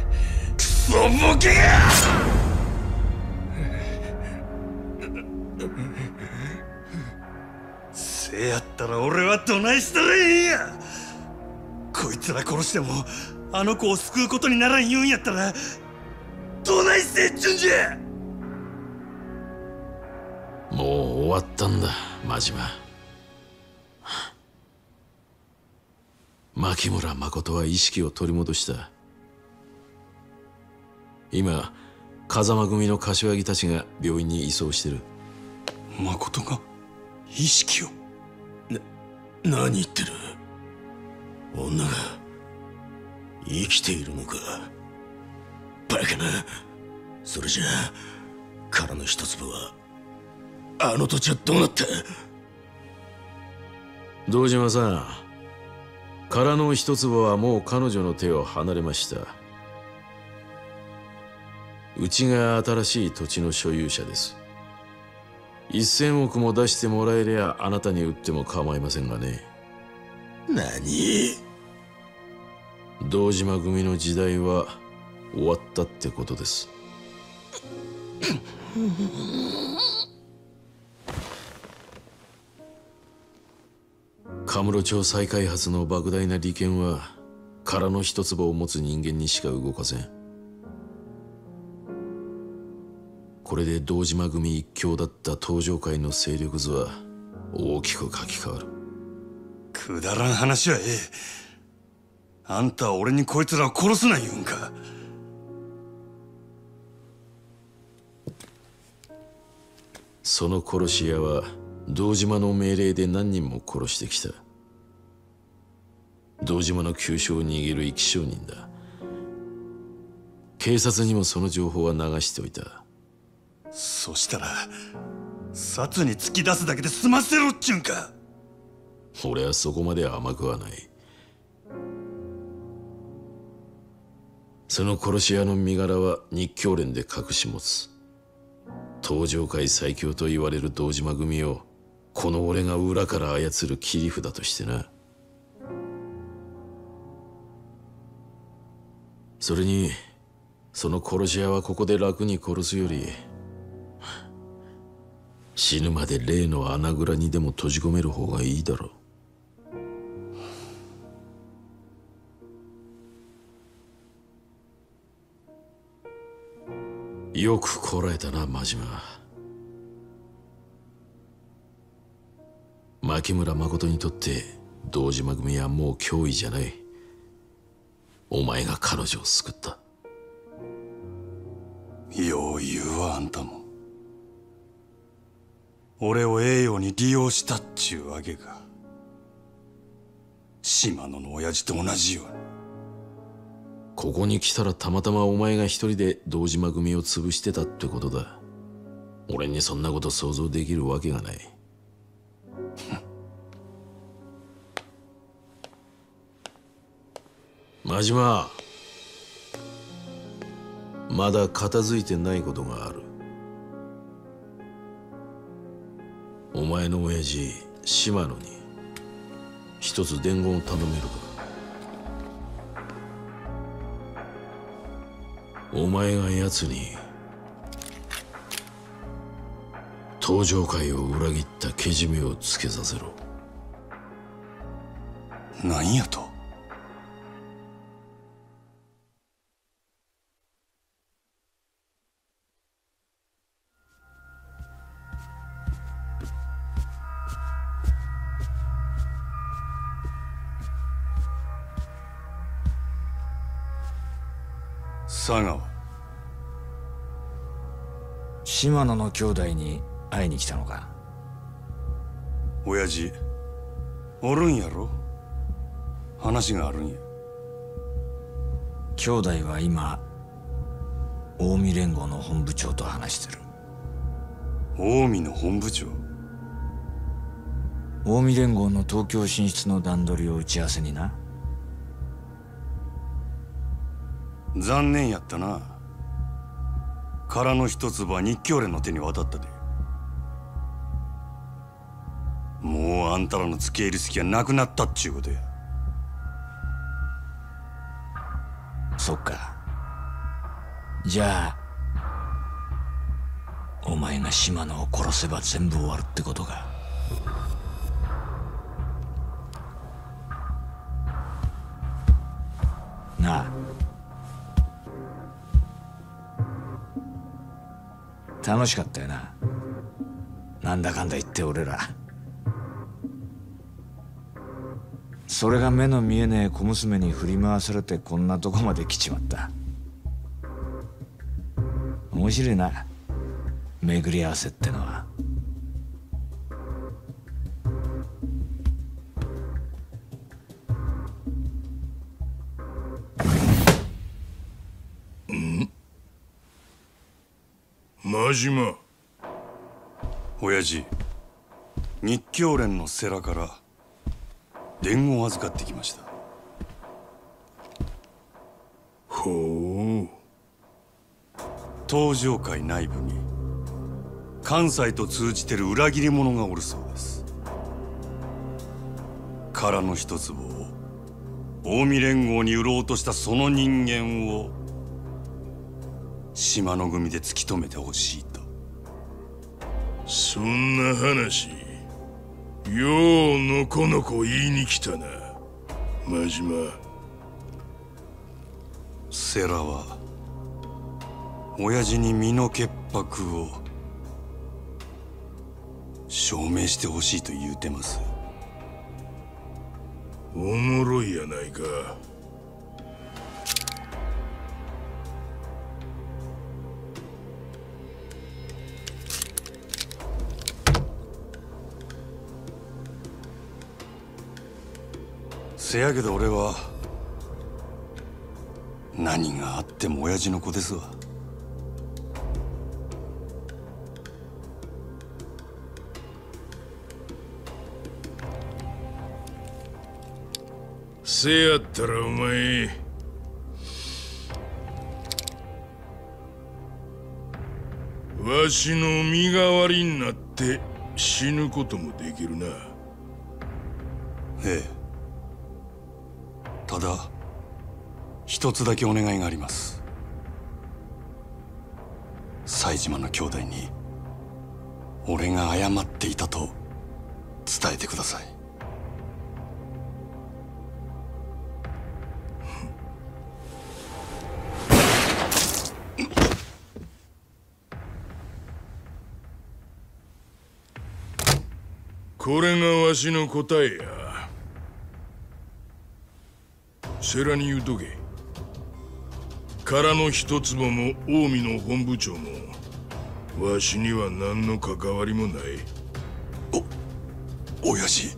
クソボケが！ せやったら俺はどないしたらええんや。こいつら殺してもあの子を救うことにならん言うんやったらどないせっちゅうんじゃ。 もう終わったんだ真島。牧村誠は意識を取り戻した。今風間組の柏木たちが病院に移送してる。 誠が意識を？ な、何言ってる。女が生きているのか。バカな。それじゃあ殻の一粒はあの土地はどうなった。 堂島さん、殻の一粒はもう彼女の手を離れました。うちが新しい土地の所有者です。一千億も出してもらえりゃあなたに売っても構いませんがね。 何？ 堂島組の時代は終わったってことです。カムロ町再開発の莫大な利権は殻の一粒を持つ人間にしか動かせん。これで堂島組一強だった東上界の勢力図は大きく書き換わる。 くだらん話はええ。あんたは俺にこいつらを殺すな言うんか。 その殺し屋は堂島の命令で何人も殺してきた。堂島の急所を握る生き証人だ。警察にもその情報は流しておいた。 そしたら殺に突き出すだけで済ませろっちゅうんか。 俺はそこまで甘くはない。その殺し屋の身柄は日教連で隠し持つ。東上界最強と言われる堂島組をこの俺が裏から操る切り札としてな。それにその殺し屋はここで楽に殺すより死ぬまで例の穴蔵にでも閉じ込める方がいいだろう。よくこらえたな真島。牧村誠にとって堂島組はもう脅威じゃない。お前が彼女を救った。 よう言うわあんたも。俺をええように利用したっちゅうわけか。島野の親父と同じように。 ここに来たらたまたまお前が一人で堂島組を潰してたってことだ。俺にそんなこと想像できるわけがない。真島、まだ片付いてないことがある。お前の親父島野に一つ伝言を頼めるか。お前が奴に東上界を裏切ったけじめをつけさせろ。 何やと。佐川。 島野の兄弟に会いに来たのか。 親父おるんやろ。話があるんや。 兄弟は今近江連合の本部長と話してる。 近江の本部長。 近江連合の東京進出の段取りを打ち合わせにな。 残念やったな。殻の一粒は日教連の手に渡ったで。もうあんたらの付け入る隙がなくなったっちゅうことや。 そっか。じゃあお前が島野を殺せば全部終わるってことか。 楽しかったよな。なんだかんだ言って俺ら。それが目の見えねえ小娘に振り回されてこんなとこまで来ちまった。面白いな、巡り合わせってのは。 ん？真島。 親父、日教連の世良から伝言を預かってきました。 ほう。 東上会内部に関西と通じてる裏切り者がおるそうです。殻の一粒を近江連合に売ろうとしたその人間を島の組で突き止めてほしいと。 そんな話ようのこのこ言いに来たな、真島。 世良は親父に身の潔白を証明してほしいと言うてます。 おもろいやないか。 せやけど俺は何があっても親父の子ですわ。 せやったらお前わしの身代わりになって死ぬこともできるな。 ええ。ただ一つだけお願いがあります。西島の兄弟に俺が謝っていたと伝えてください。 これがわしの答えや。世良に言うとけ。殻の一坪も近江の本部長もわしには何の関わりもない。 お、親父。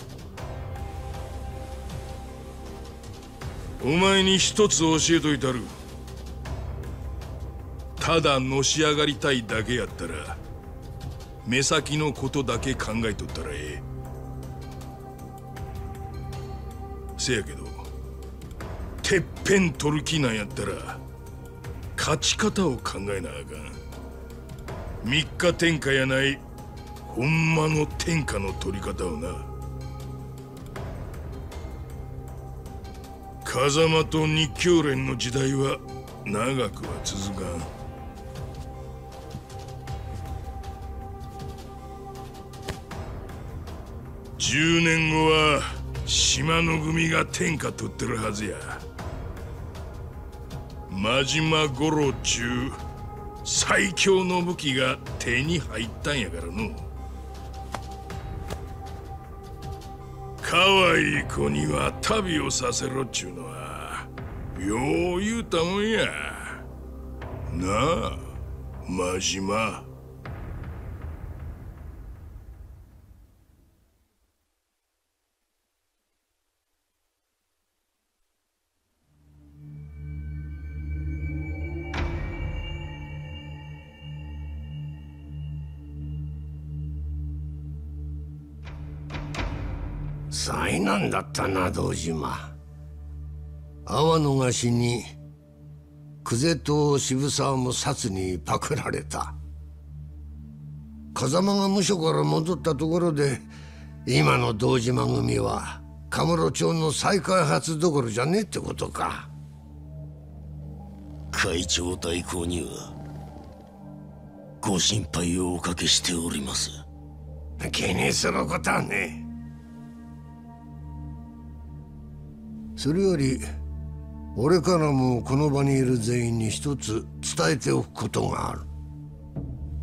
お前に一つ教えといたる。ただのし上がりたいだけやったら目先のことだけ考えとったらええ。せやけどてっぺん取る気なんやったら勝ち方を考えなあかん。三日天下やないほんまの天下の取り方をな。風間と日教連の時代は長くは続かん。十年後は島の組が天下取ってるはずや。真島五郎ちゅう最強の武器が手に入ったんやからの。可愛い子には旅をさせろっちゅうのはよう言うたもんやなあ、真島。 災難だったな、堂島。阿波の河岸に久世と渋沢も薩にパクられた。風間が無所から戻ったところで今の堂島組はカムロ町の再開発どころじゃねえってことか。 会長代行にはご心配をおかけしております。 気にすることはねえ。それより俺からもこの場にいる全員に一つ伝えておくことがある。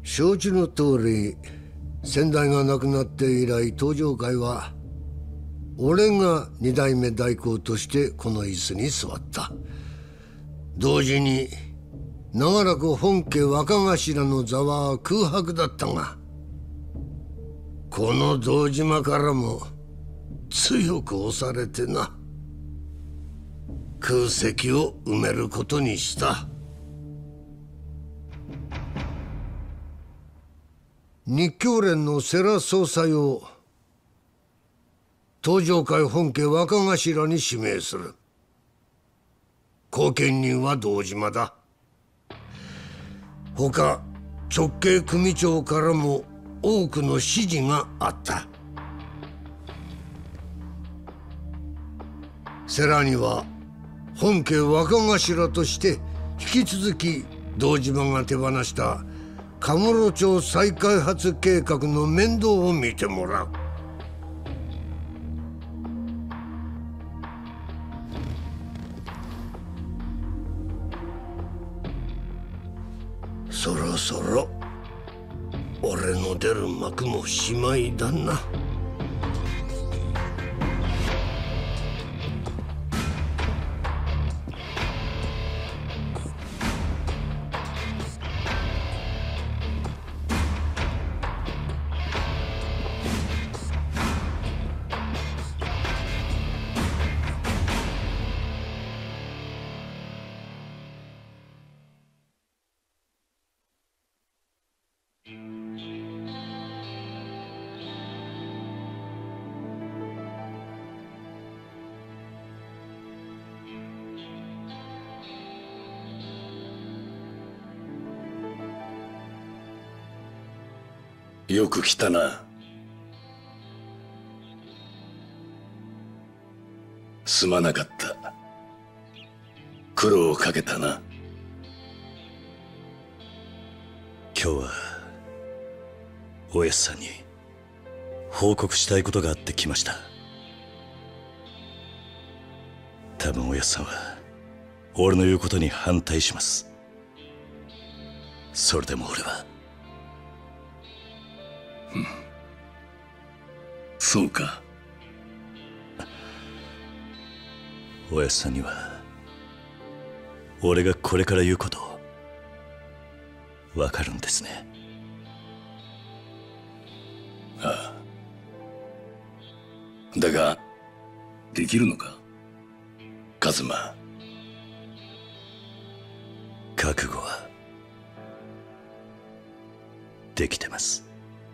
承知の通り、先代が亡くなって以来登場会は俺が二代目代行としてこの椅子に座った。同時に長らく本家若頭の座は空白だったが、この堂島からも強く押されてな、空席を埋めることにした。日教連の世良総裁を登場会本家若頭に指名する。後見人は堂島だ。他直系組長からも多くの指示があった。世良には本家若頭として引き続き堂島が手放したカムロ町再開発計画の面倒を見てもらう。そろそろ俺の出る幕もしまいだな。 よく来たな。すまなかった。苦労をかけたな。 今日はおやっさんに報告したいことがあって来ました。多分おやっさんは俺の言うことに反対します。それでも俺はそうか。 おやっさんには俺がこれから言うことわかるんですね。 ああ。だができるのか、カズマ。 覚悟はできてます。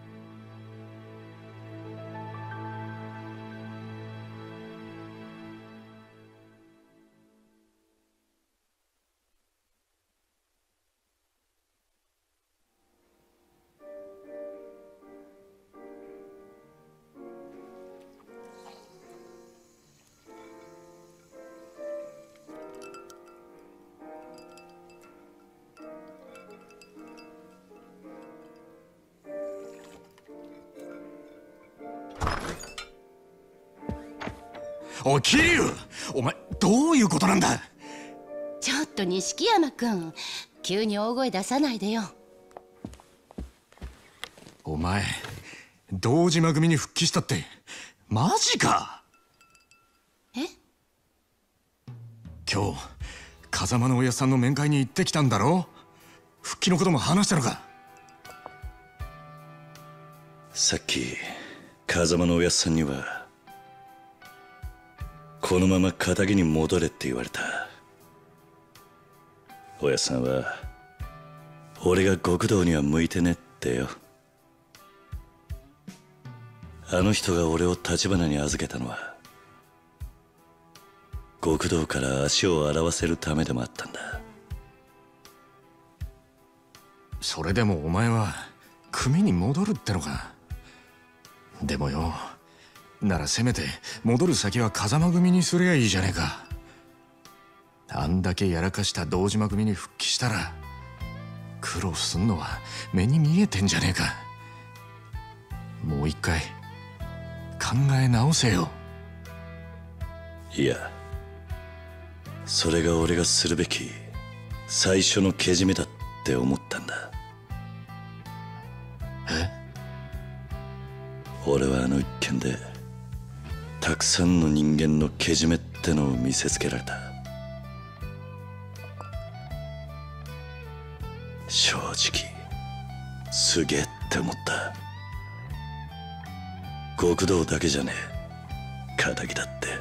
おい桐生、お前どういうことなんだ。 ちょっと錦山君、急に大声出さないでよ。 お前堂島組に復帰したってマジか。 え？ 今日風間のおやっさんの面会に行ってきたんだろ。復帰のことも話したのか。 さっき風間のおやっさんにはこのまま仇に戻れって言われた。おやっさんは俺が極道には向いてねってよ。あの人が俺を橘に預けたのは極道から足を洗わせるためでもあったんだ。 それでもお前は組に戻るってのか。でもよ、ならせめて戻る先は風間組にすりゃいいじゃねえか。あんだけやらかした堂島組に復帰したら苦労すんのは目に見えてんじゃねえか。もう一回考え直せよ。 いや、それが俺がするべき最初のけじめだって思ったんだ。 俺はあの一件でたくさんの人間のけじめってのを見せつけられた。正直すげえって思った。極道だけじゃねえ、仇だって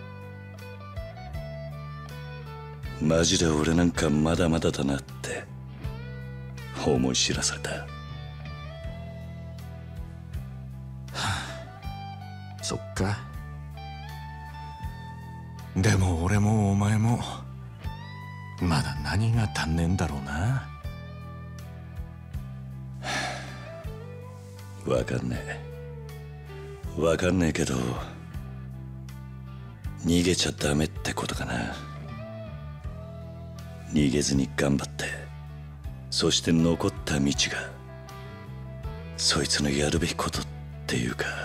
マジで俺なんかまだまだだなって思い知らされた。はあ、そっか。でも俺もお前もまだ何が足んねえんだろうな。 わかんねえわかんねえけど逃げちゃダメってことかな。逃げずに頑張って、そして残った道がそいつのやるべきことっていうか、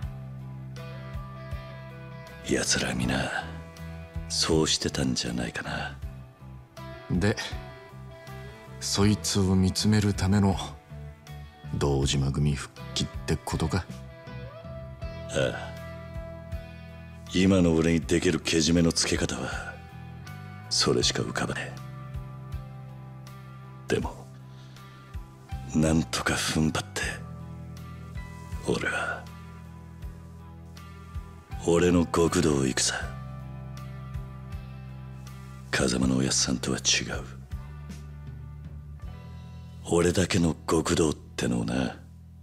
奴ら皆そうしてたんじゃないかな。 でそいつを見つめるための堂島組復帰ってことか。 ああ、今の俺にできるけじめのつけ方はそれしか浮かばねえ。でもなんとか踏ん張って俺は俺の極道を行くさ。風間のおやっさんとは違う俺だけの極道ってのをな。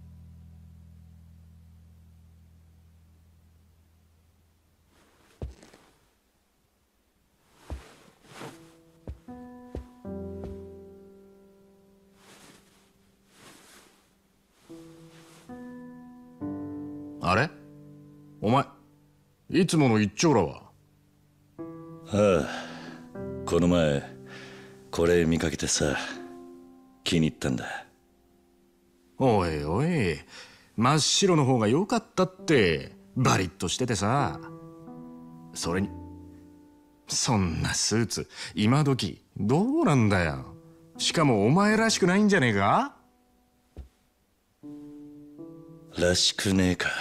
あれお前いつもの一丁羅は。 ああ、この前これ見かけてさ気に入ったんだ。 おいおい、真っ白の方が良かったって。バリッとしててさ。それにそんなスーツ今時どうなんだよ。しかもお前らしくないんじゃねえか。 らしくねえか。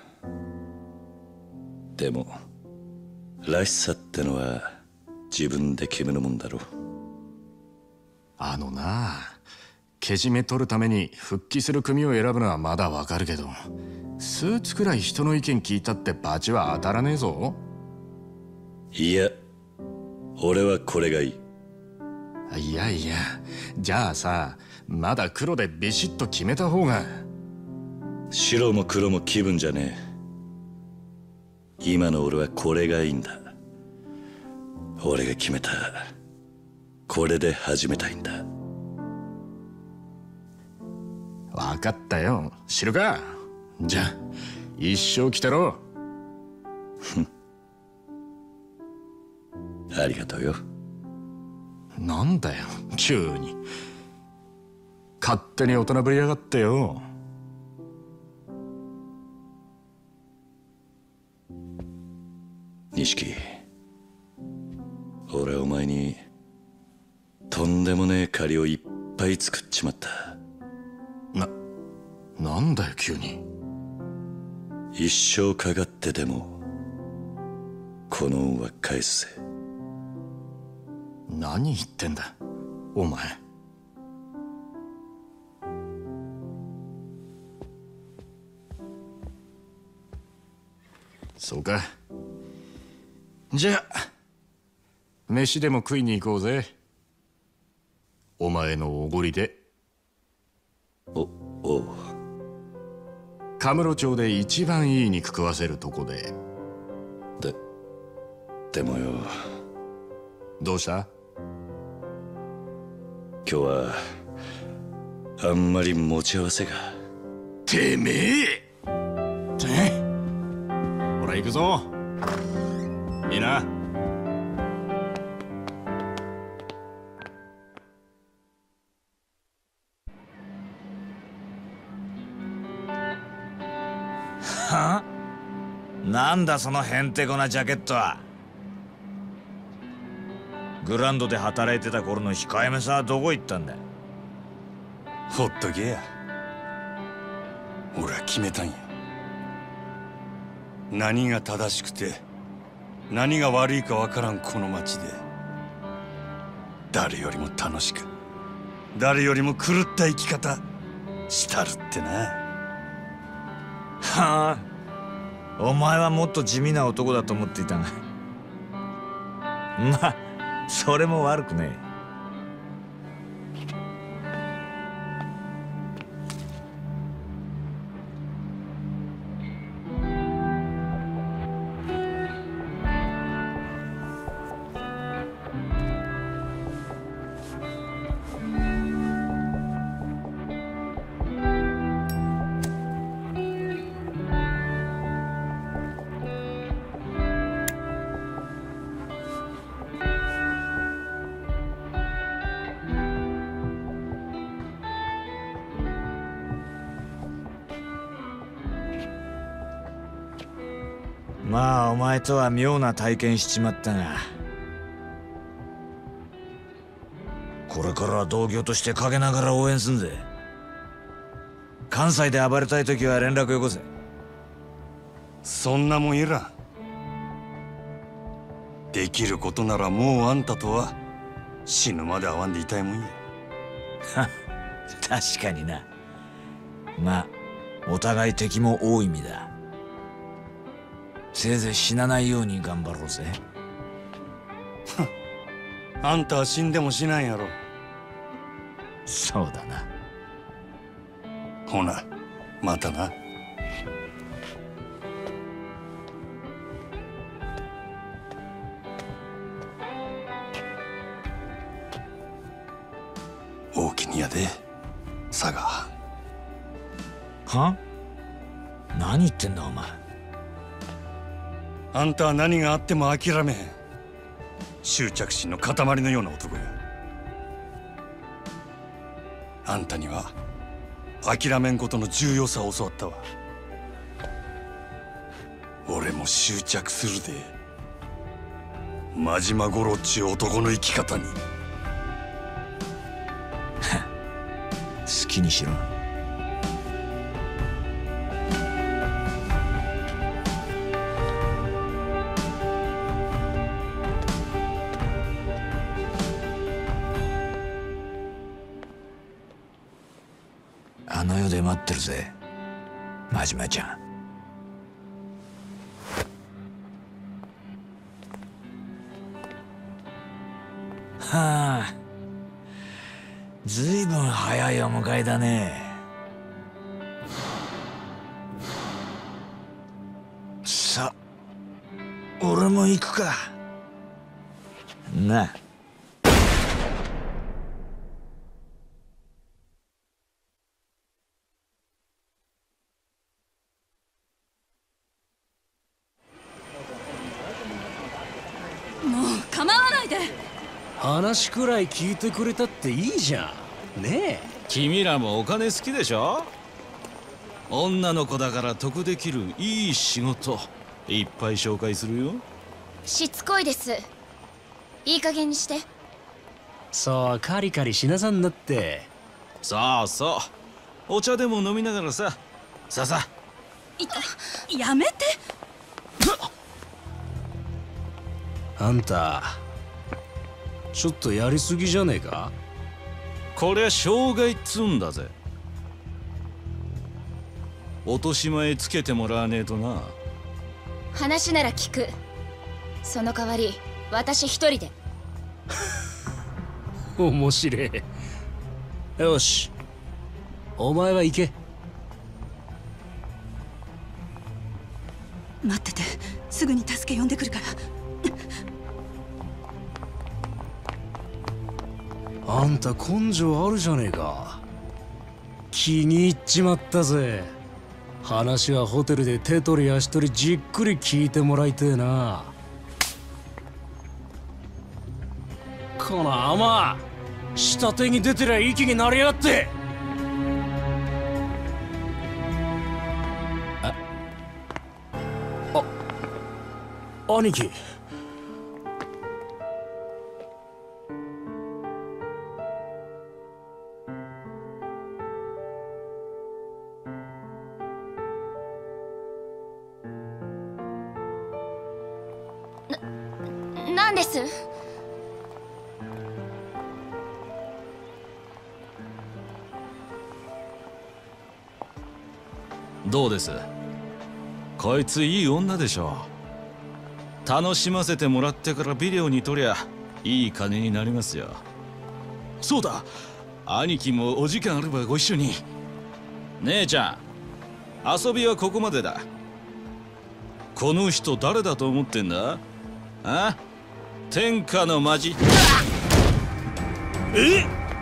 でもらしさってのは自分で決めるもんだろ。 あのなあ、けじめ取るために復帰する組を選ぶのはまだわかるけど、スーツくらい人の意見聞いたってバチは当たらねえぞ。 いや俺はこれがいい。 いやいや、じゃあさ、まだ黒でビシッと決めた方が。 白も黒も気分じゃねえ。今の俺はこれがいいんだ。俺が決めたこれで始めたいんだ。 分かったよ、知るか。じゃあ一生来たろ。 ありがとうよ。 なんだよ急に勝手に大人ぶりやがってよ。 錦、俺はお前にとんでもねえ借りをいっぱい作っちまった。 な、なんだよ急に。 一生かかってでもこの恩は返すぜ。 何言ってんだお前。そうか。じゃあ飯でも食いに行こうぜ。お前のおごりで。 おおう。 カムロ町で一番いい肉食わせるとこで。 ででもよ。 どうした？ 今日はあんまり持ち合わせが。 てめえ！てほら行くぞ。いいな。 は？なんだそのへんてこなジャケットは。グランドで働いてた頃の控えめさはどこ行ったんだ。 ほっとけや。俺は決めたんや。 何が正しくて何が悪いかわからんこの町で、誰よりも楽しく誰よりも狂った生き方したるってな。 はあ、お前はもっと地味な男だと思っていたが、まあそれも悪くねえ。まあお前とは妙な体験しちまったが、これからは同業として陰ながら応援すんぜ。関西で暴れたい時は連絡よこせ。 そんなもんいらん。できることならもうあんたとは死ぬまで会わんでいたいもんや。 確かにな。まあお互い敵も多い意味だ。せいぜい死なないように頑張ろうぜ。 あんたは死んでも死なんやろ。 そうだな。 ほなまたな。大きにやで佐賀。 は？何言ってんだお前。 あんたは何があっても諦めへん執着心の塊のような男や。あんたには諦めんことの重要さを教わったわ。俺も執着するで、真島五郎っちゅう男の生き方に。 好きにしろ。あの世で待ってるぜ、真島ちゃん。はあ、ずいぶん早いお迎えだね。さあ、俺も行くか。なあ。 話くらい聞いてくれたっていいじゃんねえ。 君らもお金好きでしょ。女の子だから得できるいい仕事いっぱい紹介するよ。 しつこいです。いい加減にして。 そうカリカリしなさんなって。 そうそうお茶でも飲みながらさ。さあさあ。 やめて。 あんたちょっとやりすぎじゃねえか。 こりゃ傷害っつうんだぜ。落とし前つけてもらわねえとな。 話なら聞く。その代わり私一人で。 面白い。よしお前は行け。 待ってて、すぐに助け呼んでくるから。 あんた根性あるじゃねえか。気に入っちまったぜ。話はホテルで手取り足取りじっくり聞いてもらいてえな。この甘下手に出てりゃ息になりやがって。ああ兄貴。 な、なんです？ どうです？こいついい女でしょ。楽しませてもらってからビデオに撮りゃいい金になりますよ。そうだ、兄貴もお時間あればご一緒に。姉ちゃん、遊びはここまでだ。この人誰だと思ってんだ？あ？天下のマジ。え？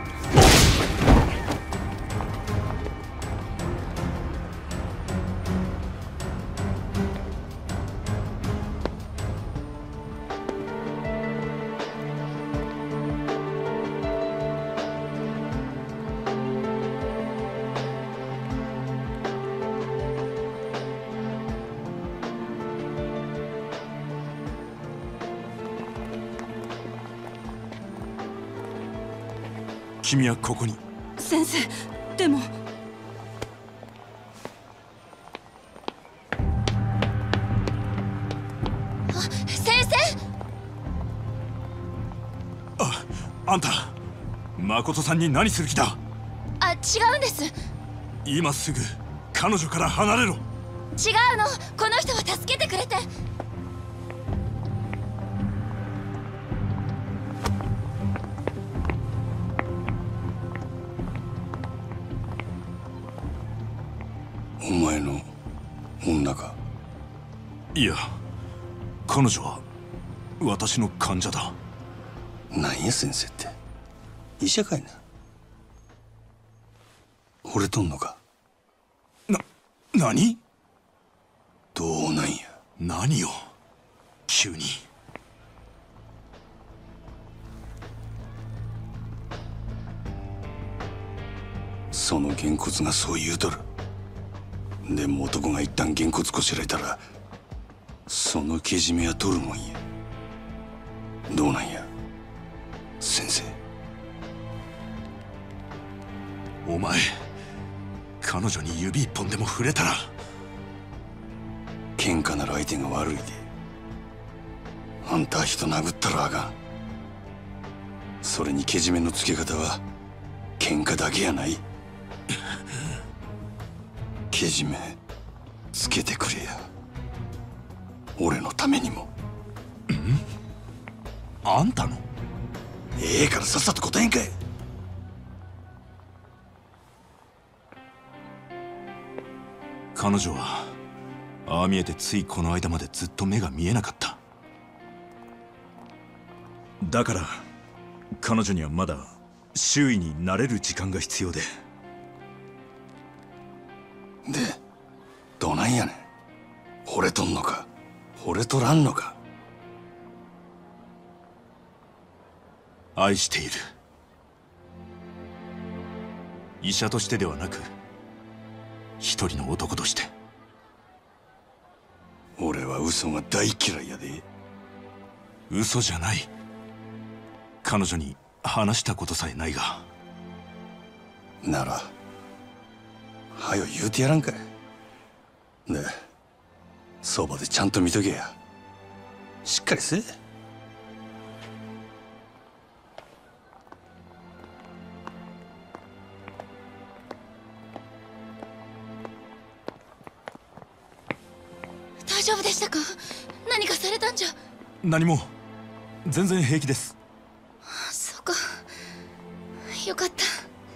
君はここに。 先生、でも。 あ、先生。 あ、あんた誠さんに何する気だ？ あ、違うんです。 今すぐ彼女から離れろ。 違うの、この人は助けてくれて。 お前の女か？ いや、彼女は私の患者だ。 なんや先生って、医者かいな。惚れとんのか？ な、何？ どうなんや？ 何よ急に。 そのげんこつがそう言うとる。でも男が一旦げんこつこしらえたらそのけじめは取るもんや。どうなんや先生。 お前、彼女に指一本でも触れたら。 喧嘩なら相手が悪いで。あんたは人殴ったらあかん。それにけじめのつけ方は喧嘩だけやない。けじめつけてくれや、俺のためにも。ん？ あんたの？ ええからさっさと答えんかい。 彼女はああ見えてついこの間までずっと目が見えなかった。だから彼女にはまだ周囲に慣れる時間が必要で。 で、どないやねん。惚れとんのか惚れとらんのか。 愛している。医者としてではなく一人の男として。 俺は嘘が大嫌いやで。 嘘じゃない。彼女に話したことさえないが。 ならはよ言うてやらんかい。で、そばでちゃんと見とけや。しっかりせえ。 大丈夫でしたか？何かされたんじゃ。 何も、全然平気です。 そうか、よかった。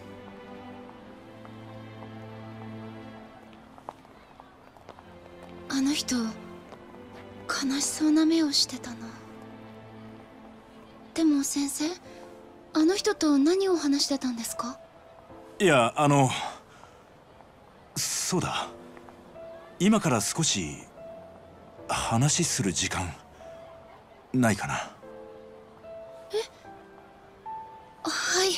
あの人、悲しそうな目をしてたな。でも先生、あの人と何を話してたんですか？ いや、あの、そうだ、今から少し話する時間ないかな？ え？はい。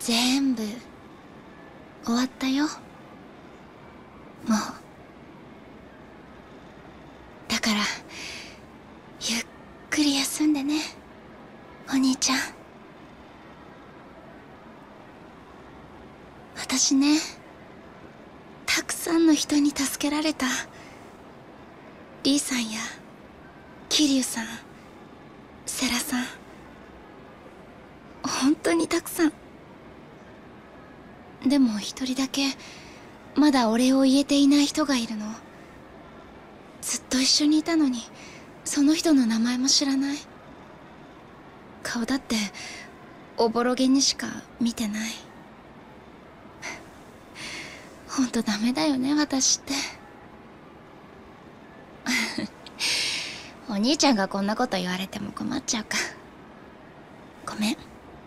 全部終わったよ。もうだからゆっくり休んでね、お兄ちゃん。私ね、たくさんの人に助けられた。リーさんや桐生さん、世良さん、本当にたくさん。でも一人だけまだお礼を言えていない人がいるの。ずっと一緒にいたのにその人の名前も知らない。顔だっておぼろげにしか見てない。ほんとダメだよね、私って。お兄ちゃんがこんなこと言われても困っちゃうか。ごめん。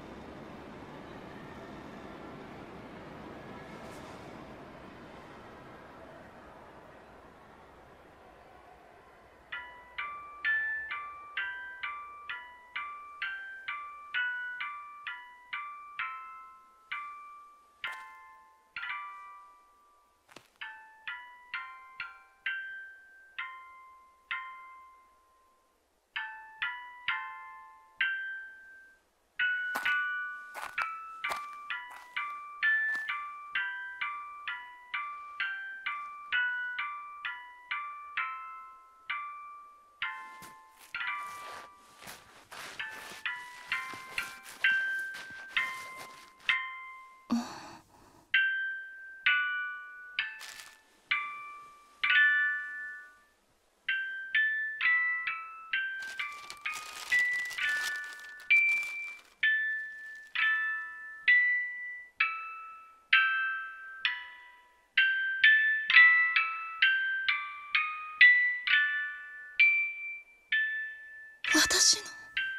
私の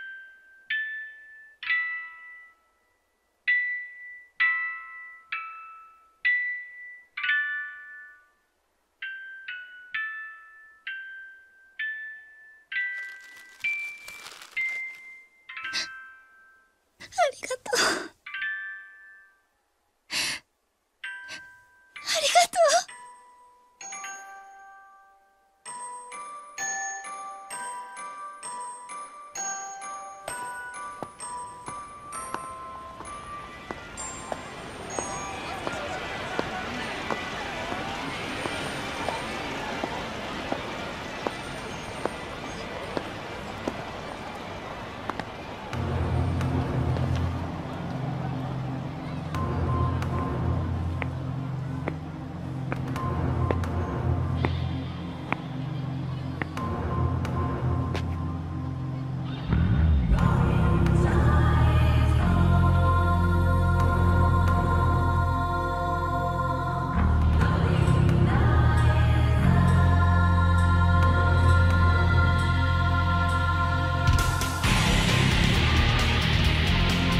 ありがとう。ありがとう。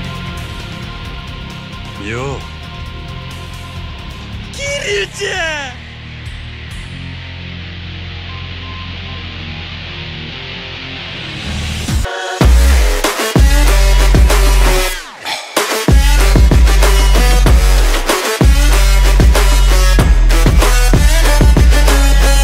よう、 桐生ちゃん。